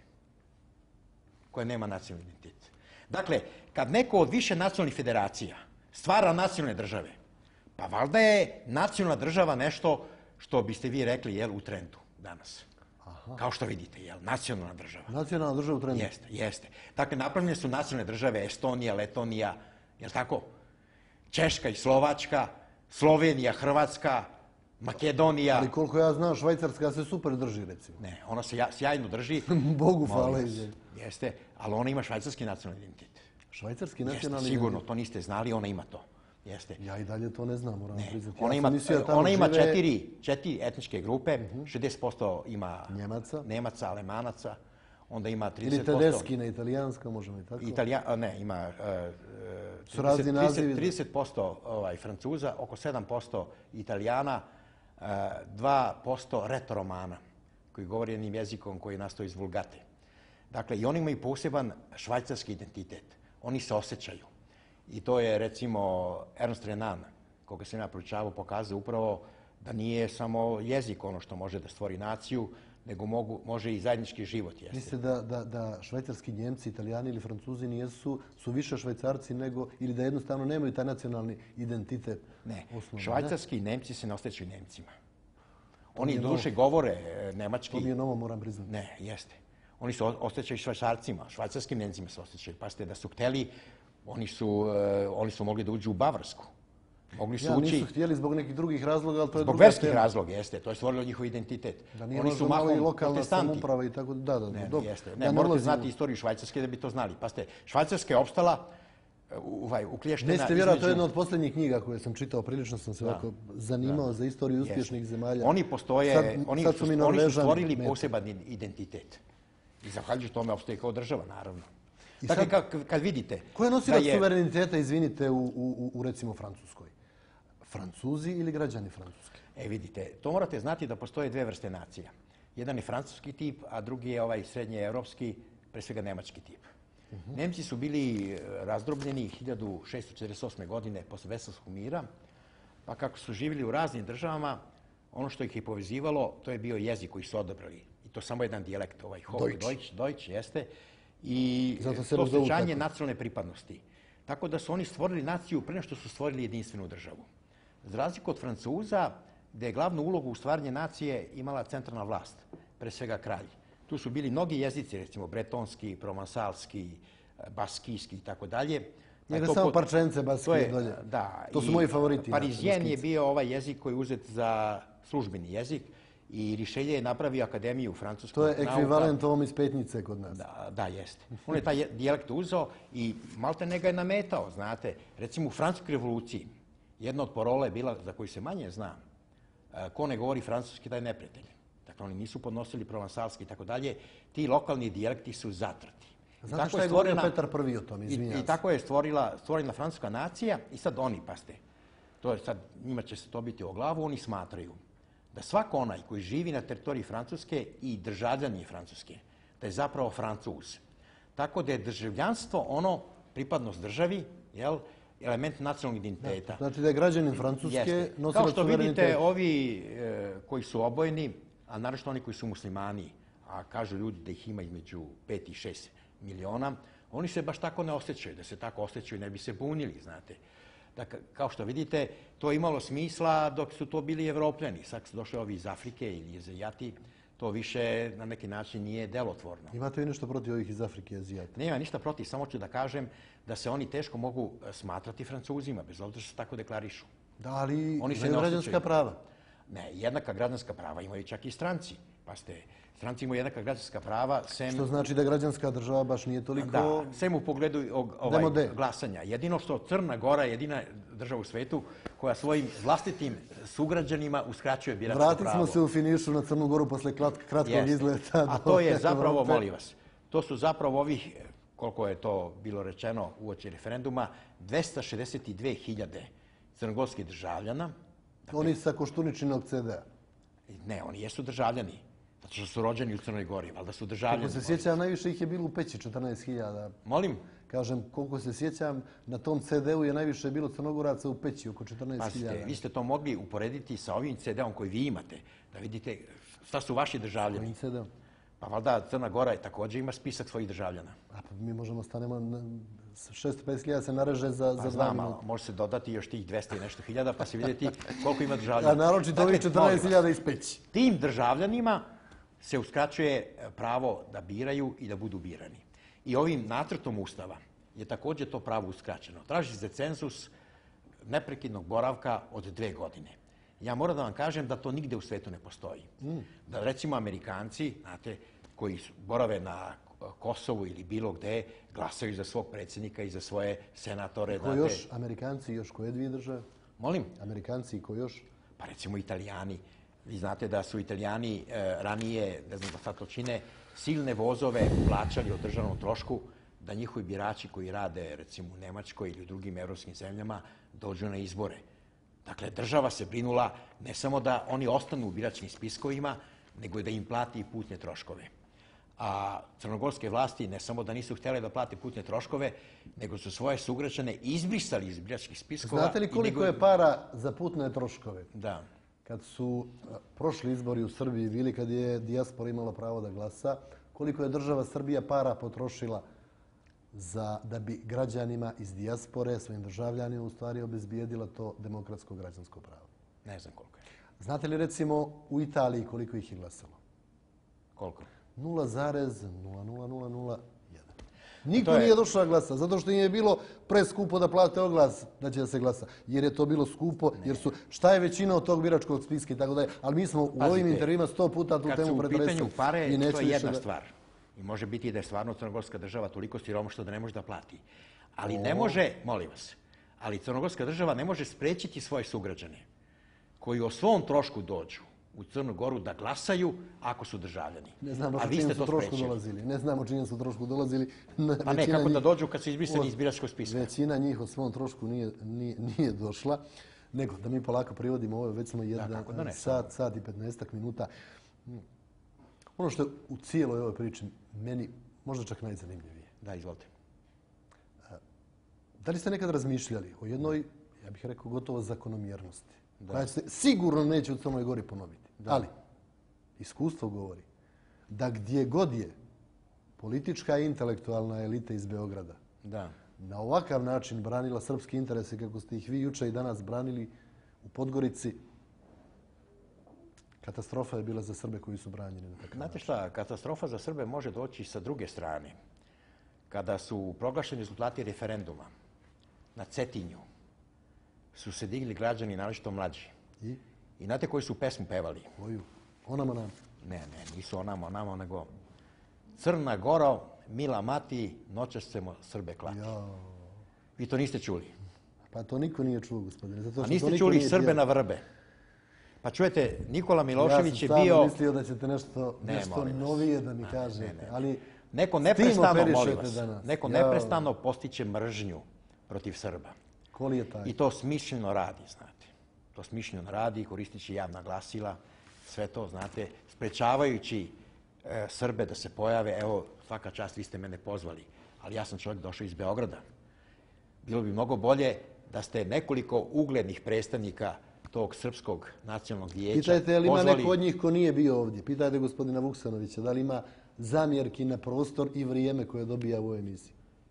koja nema nacionalni identitet. Dakle, kad neko od više nacionalnih federacija stvara nacionalne države, pa valjda je nacionalna država nešto što biste vi rekli, jel, u trendu danas. Aha. Kao što vidite, jel, nacionalna država. Nacionalna država u trendu. Jeste, jeste. Dakle, napravljene su nacionalne države Estonija, Letonija, jel tako? Češka i Slovačka, Slovenija, Hrvatska, Makedonija... Ali koliko ja znam, Švajcarska se super drži, recimo. Ne, ona se ja, sjajno drži. Bogu hvala. Jeste, ali ona ima švajcarski nacionalni identitet. Švajcarski nacionalni identitet? Sigurno, to niste znali, ona ima to. Jeste. Ja i dalje to ne znam, moram priznati. Ona ima, ona ima četiri, četiri etničke grupe, šezdeset posto ima Njemaca, Nemaca, Alemanaca, onda ima trideset posto... Ili Tedeschi na italijanska, možemo i tako? Italija, ne, ima Su razni nazivi. trideset posto ovaj, Francuza, oko sedam posto Italijana, dva posto retoromana, koji govori jednim jezikom koji je nastao iz Vulgate. Dakle, i oni imaju poseban švajcarski identitet. Oni se osjećaju. I to je, recimo, Ernst Renan, koga sam ja proučavao, pokazao upravo da nije samo jezik ono što može da stvori naciju, nego mogu, može i zajednički život. Jeste. Mislite da, da, da švajcarski Njemci, Italijani ili Francuzi nijesu, su više švajcarci nego, ili da jednostavno nemaju taj nacionalni identitet? Ne, osnovno, švajcarski ne? Nemci se ne osjećaju Nemcima. Oni duše govore nemački. To mi je novo, moram priznati. Ne, jeste. Oni se osjećaju švajcarcima, švajcarskim Nemcima se osjećaju. Pazite, da su hteli, oni su, uh, oni su mogli da uđu u Bavarsku. Mogli su ja, ući... nisu htjeli zbog nekih drugih razloga, ali to je zbog verskih razloga, jeste. To je stvorilo njihov identitet. Da nije oni su mahom i lokalna protestanti. samouprava i tako da, da, ne, dobro. Jeste. Ne, morate znati istoriju Švajcarske da bi to znali. Pazite, Švajcarska je opstala ovaj, ukliještena... Ne ste vjerojatno, to je jedna od posljednjih knjiga koje sam čitao, prilično sam se ovako zanimao za istoriju uspješnih zemalja. Oni postoje, oni su, oni su stvorili poseban identitet. I zahvaljujući tome opstoje kao država, naravno. Dakle, kad vidite... Ko je nosilac suvereniteta, izvinite, u recimo Francuskoj? Francuzi ili građani Francuske? E, vidite, to morate znati da postoje dve vrste nacija. Jedan je francuski tip, a drugi je ovaj srednjeevropski, pre svega nemački tip. Nemci su bili razdrobljeni hiljadu šeststo četrdeset osme. godine posle Veselskog mira, pa kako su živjeli u raznim državama, ono što ih je povezivalo, to je bio jezik koji su odabrali. I to samo jedan dijalekt, ovaj Hochdeutsch, Deutsch, jeste. I to osjećanje nacionalne pripadnosti. Tako da su oni stvorili naciju pre nego što su stvorili jedinstvenu državu. Za razliku od Francuza, gde je glavnu ulogu u stvaranju nacije imala centralna vlast, pre svega kralj. Tu su bili mnogi jezici, recimo bretonski, provansalski, baskijski i tako dalje. Njega samo parčence baskije dolje. Da. To su moji favoriti. Parizijen je bio ovaj jezik koji je uzet za službeni jezik i Rišelje je napravio akademiju francuskog nauka. To je ekvivalent ovom iz Petnice kod nas. Da, jeste. On je taj dijalekt uzeo i malte ne ga je nametao, znate. Recimo u Francuskoj revoluciji jedna od parola je bila, za koju se manje zna, ko ne govori francuski, taj je neprijatelj. Dakle, oni nisu podnosili provansalski i tako dalje. Ti lokalni dijalekti su zatrti. Znate šta je govorio Petar Prvi o tom, izvinjam se. I tako je stvorena francuska nacija i sad oni, paste, to je sad, njima će se to biti o glavu, oni smatraju da svako onaj koji živi na teritoriji Francuske i državljan je Francuske, da je zapravo Francuz. Tako da je državljanstvo ono, pripadnost državi, jel, element nacionalnog identiteta. Znači da je građanin Francuske nosilac suvereniteta. Kao što vidite, ovi koji su obojeni, a naravno oni koji su muslimani, a kažu ljudi da ih ima između pet i šest miliona, oni se baš tako ne osjećaju. Da se tako osjećaju ne bi se bunili, znate. Dakle, kao što vidite, to je imalo smisla dok su to bili Evropljani. Sad su došli ovi iz Afrike ili iz Azijati, to više na neki način nije delotvorno. Imate vi nešto protiv ovih iz Afrike i Azijata? Nema ništa protiv, samo ću da kažem da se oni teško mogu smatrati Francuzima, bez obzira što se tako deklarišu. Da, ali imaju građanska prava. Ne, jednaka građanska prava imaju čak i stranci. Pa ste, stranci imaju jednaka građanska prava, sem... Što znači da građanska država baš nije toliko... Da, sem u pogledu glasanja. Jedino što Crna Gora je jedina država u svetu koja svojim vlastitim sugrađanima uskraćuje biračko pravo. Vratili smo se u finišu na Crnu Goru posle kratkog izleta. A to je zapravo, molim vas, to su zapravo ovih, koliko je to bilo rečeno uoči referenduma, dvesta šezdeset dve hiljade crnogorskih državljana. Oni sa Koštuničinog ce de a. Ne, oni jesu državljani. Zato što su rođeni u Crnoj Gori, valjda su državljani. Koliko se sjećam, najviše ih je bilo u Peći, četrnaest hiljada. Molim? Kažem, koliko se sjećam, na tom ce de u je najviše bilo Crnogoraca u Peći, oko četrnaest hiljada. Pazite, vi ste to mogli uporediti sa ovim ce de om koji vi imate, da vidite šta su vaši državljani. Ovim ce de om. Pa valjda Crna Gora je također ima spisak svojih državljana. A pa mi možemo stanemo, šesto pedeset hiljada se nareže za dva minuta. Pa znam, može se dodati još tih dvesta i nešto hiljada, pa se vidjeti koliko ima državljana. A naročito ovih četrnaest hiljada iz Peći. Tim državljanima se uskraćuje pravo da biraju i da budu birani. I ovim nacrtom Ustava je također to pravo uskraćeno. Traži se cenzus neprekidnog boravka od dve godine. Ja moram da vam kažem da to nigde u svetu ne postoji. Da recimo Amerikanci, znate, koji borave na Kosovu ili bilo gde, glasaju za svog predsjednika i za svoje senatore. Ko još? Amerikanci i još koje dvije države? Molim? Amerikanci i ko još? Pa recimo Italijani. Vi znate da su Italijani ranije, ne znam da sad to čine, silne vozove plaćali o državnom trošku da njihovi birači koji rade recimo u Nemačkoj ili u drugim evropskim zemljama dođu na izbore. Dakle, država se brinula ne samo da oni ostanu u biračkim spiskovima, nego i da im plati i putne troškove. A crnogorske vlasti ne samo da nisu htjele da plate putne troškove, nego su svoje sugrađane izbrisali iz biračkih spiskova. Znate li koliko je para za putne troškove? Da. Kad su prošli izbori u Srbiji bili, kad je dijaspora imala pravo da glasa, koliko je država Srbija para potrošila da bi građanima iz dijaspore, svojim državljanima, u stvari obezbijedila to demokratsko građansko pravo? Ne znam koliko je. Znate li recimo u Italiji koliko ih je glasalo? Koliko? nula zarez nula nula nula nula jedan. Niko nije došao da glasa, zato što im je bilo preskupo da plate oglas da će da se glasa. Jer je to bilo skupo, jer su, šta je većina od tog biračkog spiska i tako dalje. Ali mi smo u ovim intervjuima sto puta tu temu pretresli. Kad su u pitanju pare, to je jedna stvar. I može biti da je stvarno crnogorska država toliko siromašna da ne može da plati. Ali ne može, molim vas, ali crnogorska država ne može sprečiti svoje sugrađane koji o svom trošku dođu u Crnu Goru da glasaju ako su državljani. Ne znamo A vi činjem ste su to trošku sprečili. dolazili. Ne znamo činjem su trošku dolazili. Pa ne, kako da dođu kad su izbrisani iz biračkog spiska? Većina njih o svom trošku nije, nije, nije došla. Nego, da mi polako privodimo ovo, već smo jedan da ne, sat, sat i petnaestak minuta. Ono što je u cijeloj ovoj priči meni možda čak najzanimljivije. Da, izvolite. Da li ste nekad razmišljali o jednoj, ja bih rekao, gotovo zakonomjernosti? Koja se sigurno neće u Crnoj Gori ponoviti. Ali, iskustvo govori da gdje god je politička i intelektualna elita iz Beograda Da. na ovakav način branila srpske interese kako ste ih vi juče i danas branili u Podgorici, katastrofa je bila za Srbe koji su branjeni na takav Znate način. šta, katastrofa za Srbe može doći sa druge strane. Kada su proglašeni rezultati referenduma na Cetinju, su se digli građani, naročito mlađi. I? I znate koji su pesmu pevali? Koju? Onama nam. Ne, ne, nisu onamo, onamo, nego Crna Goro, mila mati, noćas ćemo Srbe klati. Jao. Vi to niste čuli. Pa to niko nije čuo, gospodine. Zato A što to niste niko čuli nije Srbe pjevao. na vrbe. Pa čujete, Nikola Milošević je Ja sam bio... stvarno mislio da ćete nešto, Ne, nešto molim vas. novije da mi Ne, kažete. ne, ne. Ali Neko s tim neprestano, operišete molim vas, danas. neko Jao. neprestano postiće mržnju protiv Srba. Ko li je taj? I to smišljeno radi, znate. To smišljeno radi, koristići javna glasila, sve to, znate, sprečavajući e, Srbe da se pojave. Evo, svaka čast, vi ste mene pozvali, ali ja sam čovjek došao iz Beograda. Bilo bi mnogo bolje da ste nekoliko uglednih predstavnika tog Srpskog nacionalnog vijeća Pitajte, je li ima pozvali... neko od njih ko nije bio ovdje? Pitajte gospodina Vuksanovića, da li ima zamjerki na prostor i vrijeme koje dobija u ovoj emisiji?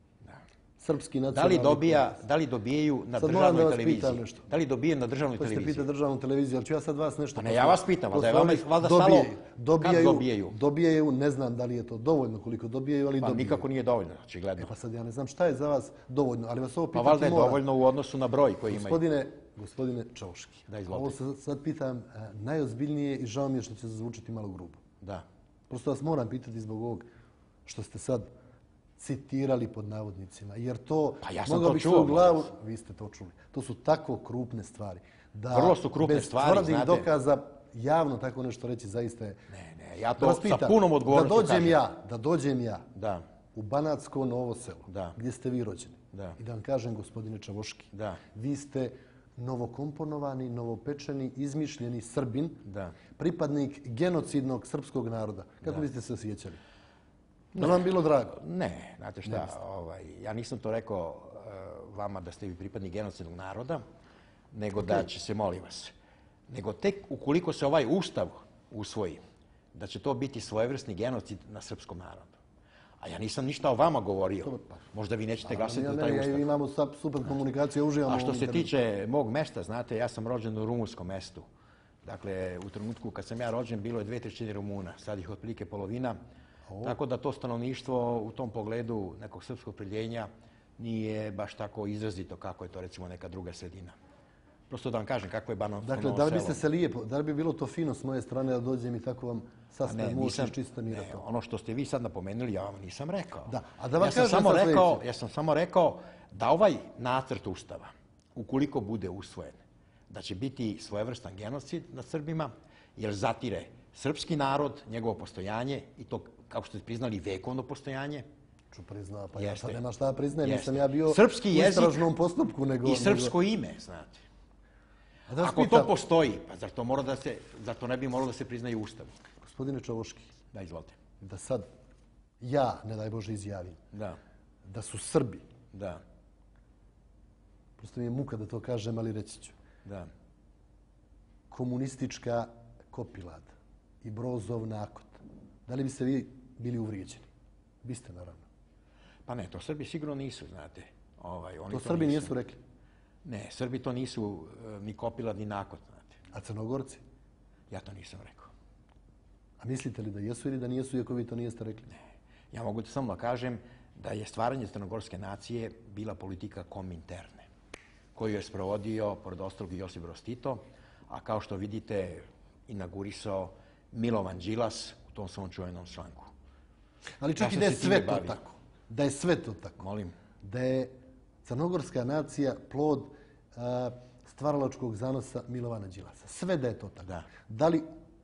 Srpski Da nacionalni li, dobija, da li dobijaju na Sad moram da državnoj vas pitam televiziji? nešto. Da li dobijaju na državnoj Hoćete televiziji? pitati državnu televiziju, ali ću ja sad vas nešto... Pa ne, ja vas pitam, valjda je vama valjda stalo Dobijaju, kad dobijaju, dobijaju. dobijaju, ne znam da li je to dovoljno koliko dobijaju, ali Pa dobijaju. nikako nije dovoljno, očigledno. E pa sad ja ne znam šta je za vas dovoljno, ali vas ovo Pa pitati valjda je moram. dovoljno u odnosu na broj koji imaju. Gospodine, gospodine Čauški, Da, izvolite. ovo se sad pitam e, najozbiljnije i žao mi je što će zvučati malo grubo. Da. Prosto vas moram pitati zbog ovog što ste sad citirali pod navodnicima, jer to Pa ja sam mogao to bih čuo, svoju glavu, molim vi ste to čuli. To su tako krupne stvari. Da Vrlo su krupne bez stvari, tvrdih znate. dokaza javno tako nešto reći zaista je... Ne, ne, ja Da to vas sa pitam, punom da odgovornošću dođem kažem. ja, da dođem ja Da, u Banatsko Novo Selo, Da. gdje ste vi rođeni, Da. i da vam kažem, gospodine Čavoški, Da. vi ste novokomponovani, novopečeni, izmišljeni Srbin, Da. pripadnik genocidnog srpskog naroda. Kako biste se osjećali? Da vam bilo drago? ne, znate šta, ovaj, ja nisam to rekao uh, vama da ste vi pripadnik genocidnog naroda, nego da će se, molim vas, nego tek ukoliko se ovaj ustav usvoji, da će to biti svojevrsni genocid na srpskom narodu. A ja nisam ništa o vama govorio. Možda vi nećete glasati Ja za ne, taj ja ustav. imamo sad super komunikaciju, uživamo A što u ovom se internetu. tiče mog mesta, znate, ja sam rođen u rumunskom mestu. Dakle, u trenutku kad sam ja rođen bilo je dve trećine Rumuna, sad ih otprilike polovina. Tako da to stanovništvo u tom pogledu nekog srpskog opredjeljenja nije baš tako izrazito kako je to recimo neka druga sredina. Prosto da vam kažem kako je Banatsko Dakle, Novo da li Selo. biste se lijepo, da li bi bilo to fino s moje strane da dođem i tako vam A sastavim uši iz čista mira ne, to? ono što ste vi sad napomenuli, ja vam nisam rekao. Da, a da vam ja sam kažem samo sad rekao, sljedeće. ja sam samo rekao da ovaj nacrt ustava, ukoliko bude usvojen, da će biti svojevrstan genocid nad Srbima, jer zatire srpski narod, njegovo postojanje i to, kako ste priznali, vekovno postojanje. Ću priznao, pa ja Jeste. sad nema šta da priznajem, Jeste. nisam ja bio Srpski u jezik istražnom postupku, nego... I srpsko ime, znate. A da vas Ako pitam, to postoji, pa zar to, mora da se, zar to ne bi moralo da se priznaje u ustavu? gospodine Čavoški, Da, izvolite. da sad ja, ne daj Bože, izjavim Da, da su Srbi, da, prosto mi je muka da to kažem, ali reći ću, da. komunistička kopilad i Brozov nakot, da li biste vi bili uvrijeđeni? Biste, naravno. Pa ne, to Srbi sigurno nisu, znate. Ovaj, oni To Srbi nisu rekli. Ne, Srbi to nisu e, ni kopilad ni nakot, znate. A Crnogorci? Ja to nisam rekao. A mislite li da jesu ili da nijesu, iako vi to nijeste rekli? Ne. Ja mogu da samo da kažem da je stvaranje crnogorske nacije bila politika kominterne, koju je sprovodio, pored ostalog, i Josip Broz Tito, a kao što vidite, inaugurisao Milovan Đilas u tom svom čuvenom članku. Ali čak Ja i sam da je se time sve to bavio. tako. Da je sve to tako. Molim. Da je crnogorska nacija plod a, stvaralačkog zanosa Milovana Đilasa. Sve da je to tako. Da. Da li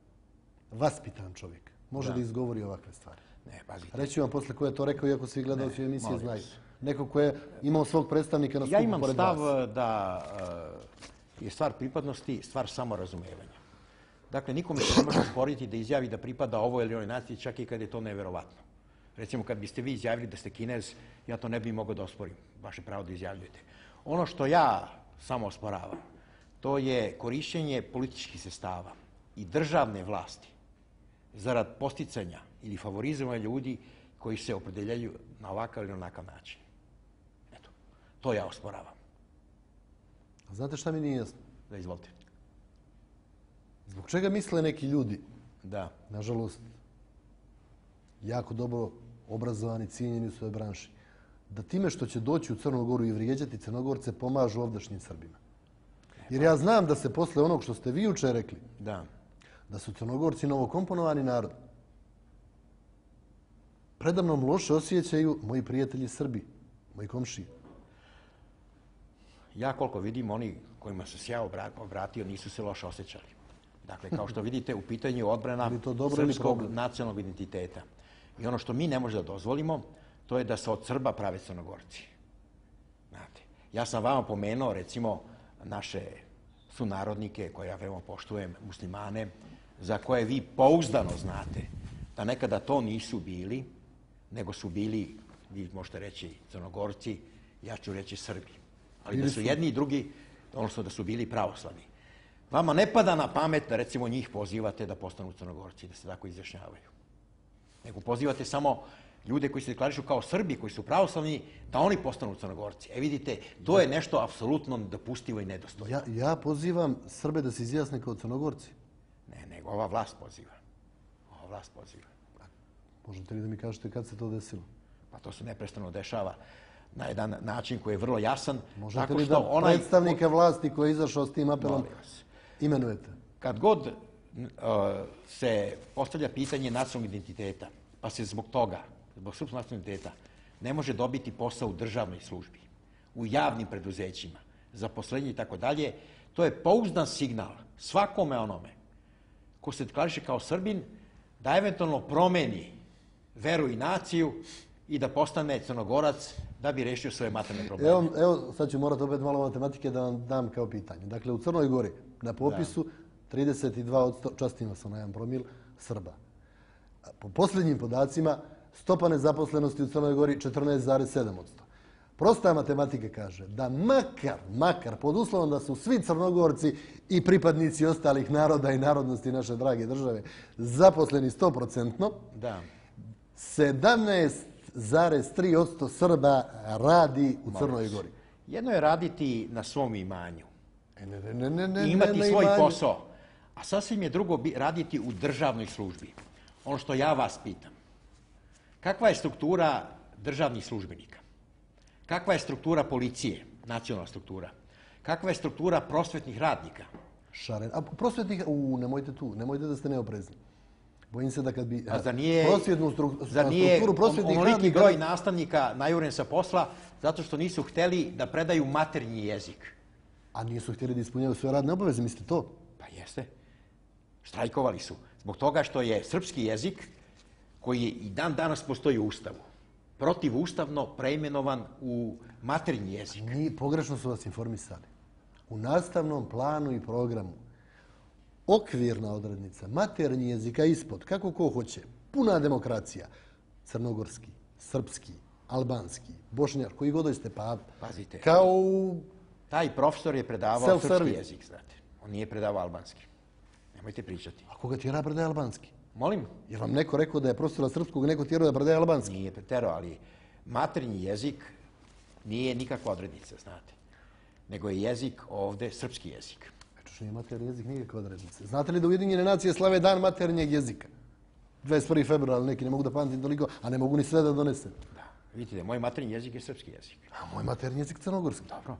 vaspitan čovjek može da, Da. izgovori ovakve stvari? Ne, pazite. Reći vam posle ko je to rekao, iako svi gledalci emisije molim znaju. vas. Neko ko je imao svog predstavnika na Ja skupu imam pored stav vas. da uh, je stvar pripadnosti stvar samorazumevanja. Dakle, nikome se ne može sporiti da izjavi da pripada ovoj ili onoj naciji, čak i kad je to neverovatno. Recimo, kad biste vi izjavili da ste Kinez, ja to ne bih mogao da osporim. Vaše pravo da izjavljujete. Ono što ja samo osporavam, to je korišćenje političkih sredstava i državne vlasti zarad posticanja ili favorizovanja ljudi koji se opredeljaju na ovakav ili onakav način. Eto, to ja osporavam. A znate šta mi nije jasno? Da, izvolite. Zbog čega misle neki ljudi, Da. nažalost, jako dobro obrazovani, cijenjeni u svojoj branši, da time što će doći u Crnu Goru i vrijeđati Crnogorce pomažu ovdašnjim Srbima? Jer ja znam da se posle onog što ste vi juče rekli, Da. da su Crnogorci novokomponovani narod, predamnom loše osjećaju moji prijatelji Srbi, moji komšiji. Ja koliko vidim, oni kojima sam se ja obratio nisu se loše osjećali. Dakle, kao što vidite, u pitanju je odbrana Ili to dobro ili srpskog problem? nacionalnog identiteta. I ono što mi ne možemo da dozvolimo, to je da se od Srba prave Crnogorci. Znate, ja sam vama pomenuo, recimo, naše sunarodnike, koje ja veoma poštujem, muslimane, za koje vi pouzdano znate da nekada to nisu bili, nego su bili, vi možete reći Crnogorci, ja ću reći Srbi. Ali da su jedni i drugi, odnosno da su bili pravoslavni. Vama ne pada na pamet da recimo njih pozivate da postanu Crnogorci, da se tako izjašnjavaju. Nego pozivate samo ljude koji se deklarišu kao Srbi, koji su pravoslavni, da oni postanu Crnogorci. E vidite, to je nešto apsolutno nedopustivo i nedostojno. Ja, ja pozivam Srbe da se izjasne kao Crnogorci. Ne, nego ova vlast poziva. Ova vlast poziva. Možete li da mi kažete kad se to desilo? Pa to se neprestano dešava na jedan način koji je vrlo jasan. Možete li da predstavnika vlasti koji je izašao s tim apelom imenujete? Kad god uh, se postavlja pitanje nacionalnog identiteta, pa se zbog toga, zbog srpskog nacionalnog identiteta, ne može dobiti posao u državnoj službi, u javnim preduzećima, zaposlenje i tako dalje, to je pouzdan signal svakome onome ko se deklariše kao Srbin da eventualno promeni veru i naciju i da postane Crnogorac da bi rešio svoje materijalne probleme. Evo, evo, sad ću morati opet malo matematike da vam dam kao pitanje. Dakle, u Crnoj Gori na popisu trideset dva odsto, častima sam na jedan promil, Srba. Po posljednjim podacima, stopa nezaposlenosti u Crnoj Gori četrnaest zarez sedam odsto. Prosta matematika kaže da makar, makar, pod uslovom da su svi Crnogorci i pripadnici ostalih naroda i narodnosti naše drage države zaposleni sto posto, Da. sedamnaest zarez tri odsto Srba radi u Crnoj Gori. Jedno je raditi na svom imanju. E, ne, ne, ne, ne, ne, I imati ne, svoj imanju. posao. A sasvim je drugo bi- raditi u državnoj službi. Ono što ja vas pitam. Kakva je struktura državnih službenika? Kakva je struktura policije, nacionalna struktura? Kakva je struktura prosvetnih radnika? Šaren. A prosvetnih... U, nemojte tu, nemojte da ste neoprezni. Bojim se da kad bi A zar nije, prosvjetnu stru, zar nije strukturu prosvjetnih onoliki radnika... broj nastavnika najuren sa posla zato što nisu hteli da predaju maternji jezik? A nisu htjeli da ispunjaju svoje radne obaveze, mislite to? Pa jeste. Štrajkovali su. Zbog toga što je srpski jezik, koji je i dan danas postoji u Ustavu, protivustavno preimenovan u maternji jezik. Ni, pogrešno su vas informisali. U nastavnom planu i programu okvirna odrednica, maternji jezika ispod, kako ko hoće, puna demokracija, crnogorski, srpski, albanski, bošnjar, koji god ste, pa Pazite. kao u... Taj profesor je predavao Self srpski service. jezik, znate. On nije predavao albanski. Nemojte pričati. A koga tjera predaje albanski? Molim? Je vam neko rekao da je profesora srpskog neko tjera da predaje albanski? Nije preterao, ali maternji jezik nije nikakva odrednica, znate. Nego je jezik ovde srpski jezik. Eto što nije maternji jezik nikakva odrednica. Znate li da Ujedinjene nacije slave dan maternjeg jezika? dvadeset prvi februar, ali neki ne mogu da pamtim toliko, a ne mogu ni sve da donesem. Da. Vidite, moj maternji jezik je srpski jezik. A moj maternji jezik crnogorski. Dobro.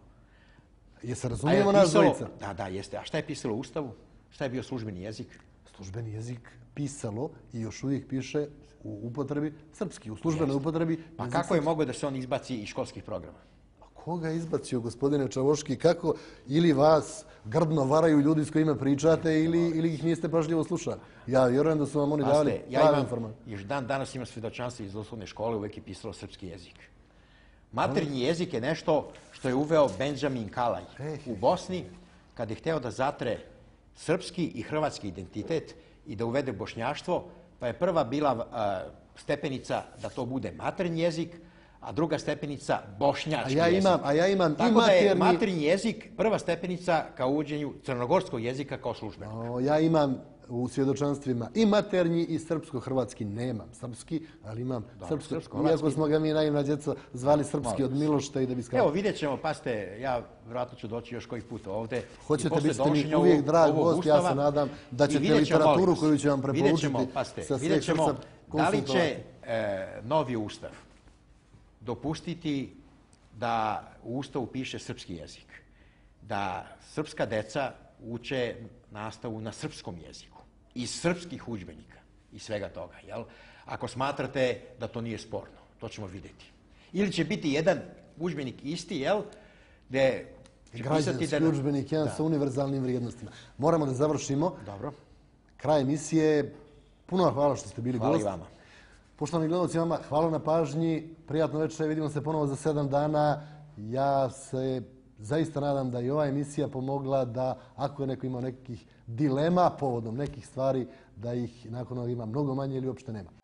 Je se A je razumijemo naš pisalo- dvojica? Da, da, jeste. A šta je pisalo u Ustavu? Šta je bio službeni jezik? Službeni jezik pisalo i još uvijek piše u upotrebi srpski, u službenoj upotrebi. Pa jezik kako je srpski. mogao da se on izbaci iz školskih programa? Koga je izbacio, gospodine Čavoški? Kako ili vas grdno varaju ljudi s kojima pričate ili ih niste pažljivo slušali? Ja vjerujem da su vam oni dali prave informacije. Još dan danas imam svjedočanstvo iz osnovne škole, uvek je pisalo srpski jezik. Maternji jezik je nešto što je uveo Benjamin Kalaj u Bosni kad je hteo da zatre srpski i hrvatski identitet i da uvede bošnjaštvo, pa je prva bila stepenica da to bude maternji jezik, a druga stepenica bošnjački jezik. A ja imam i maternji... Tako da je maternji... maternji jezik prva stepenica ka uvođenju crnogorskog jezika kao službenog. Ja imam u svjedočanstvima i maternji i srpsko-hrvatski. Nemam srpski, ali imam srpsko. Iako smo ga mi naivna djeca zvali srpski od Milošta i da bi skratili. Evo, vidjet ćemo, pasite, ja vjerojatno ću doći još koji put ovde. Hoćete biti mi uvijek drag gost, ja se nadam da ćete literaturu koju ću vam preporučiti sa svih srca da li će novi ustav dopustiti da u ustavu piše srpski jezik, da srpska deca uče nastavu na srpskom jeziku, iz srpskih udžbenika i svega toga, jel? Ako smatrate da to nije sporno, to ćemo vidjeti. Ili će biti jedan udžbenik isti, jel? Gde će građanski udžbenik, jedan sa univerzalnim vrijednostima. Moramo da završimo. Dobro. Kraj emisije. Puno hvala što ste bili gost. Hvala i vama. Poštovani gledalci, vama hvala na pažnji. Prijatno večer, vidimo se ponovo za sedam dana. Ja se zaista nadam da je ova emisija pomogla da, ako je neko imao nekih dilema povodom nekih stvari, da ih nakon ovog ima mnogo manje ili uopšte nema.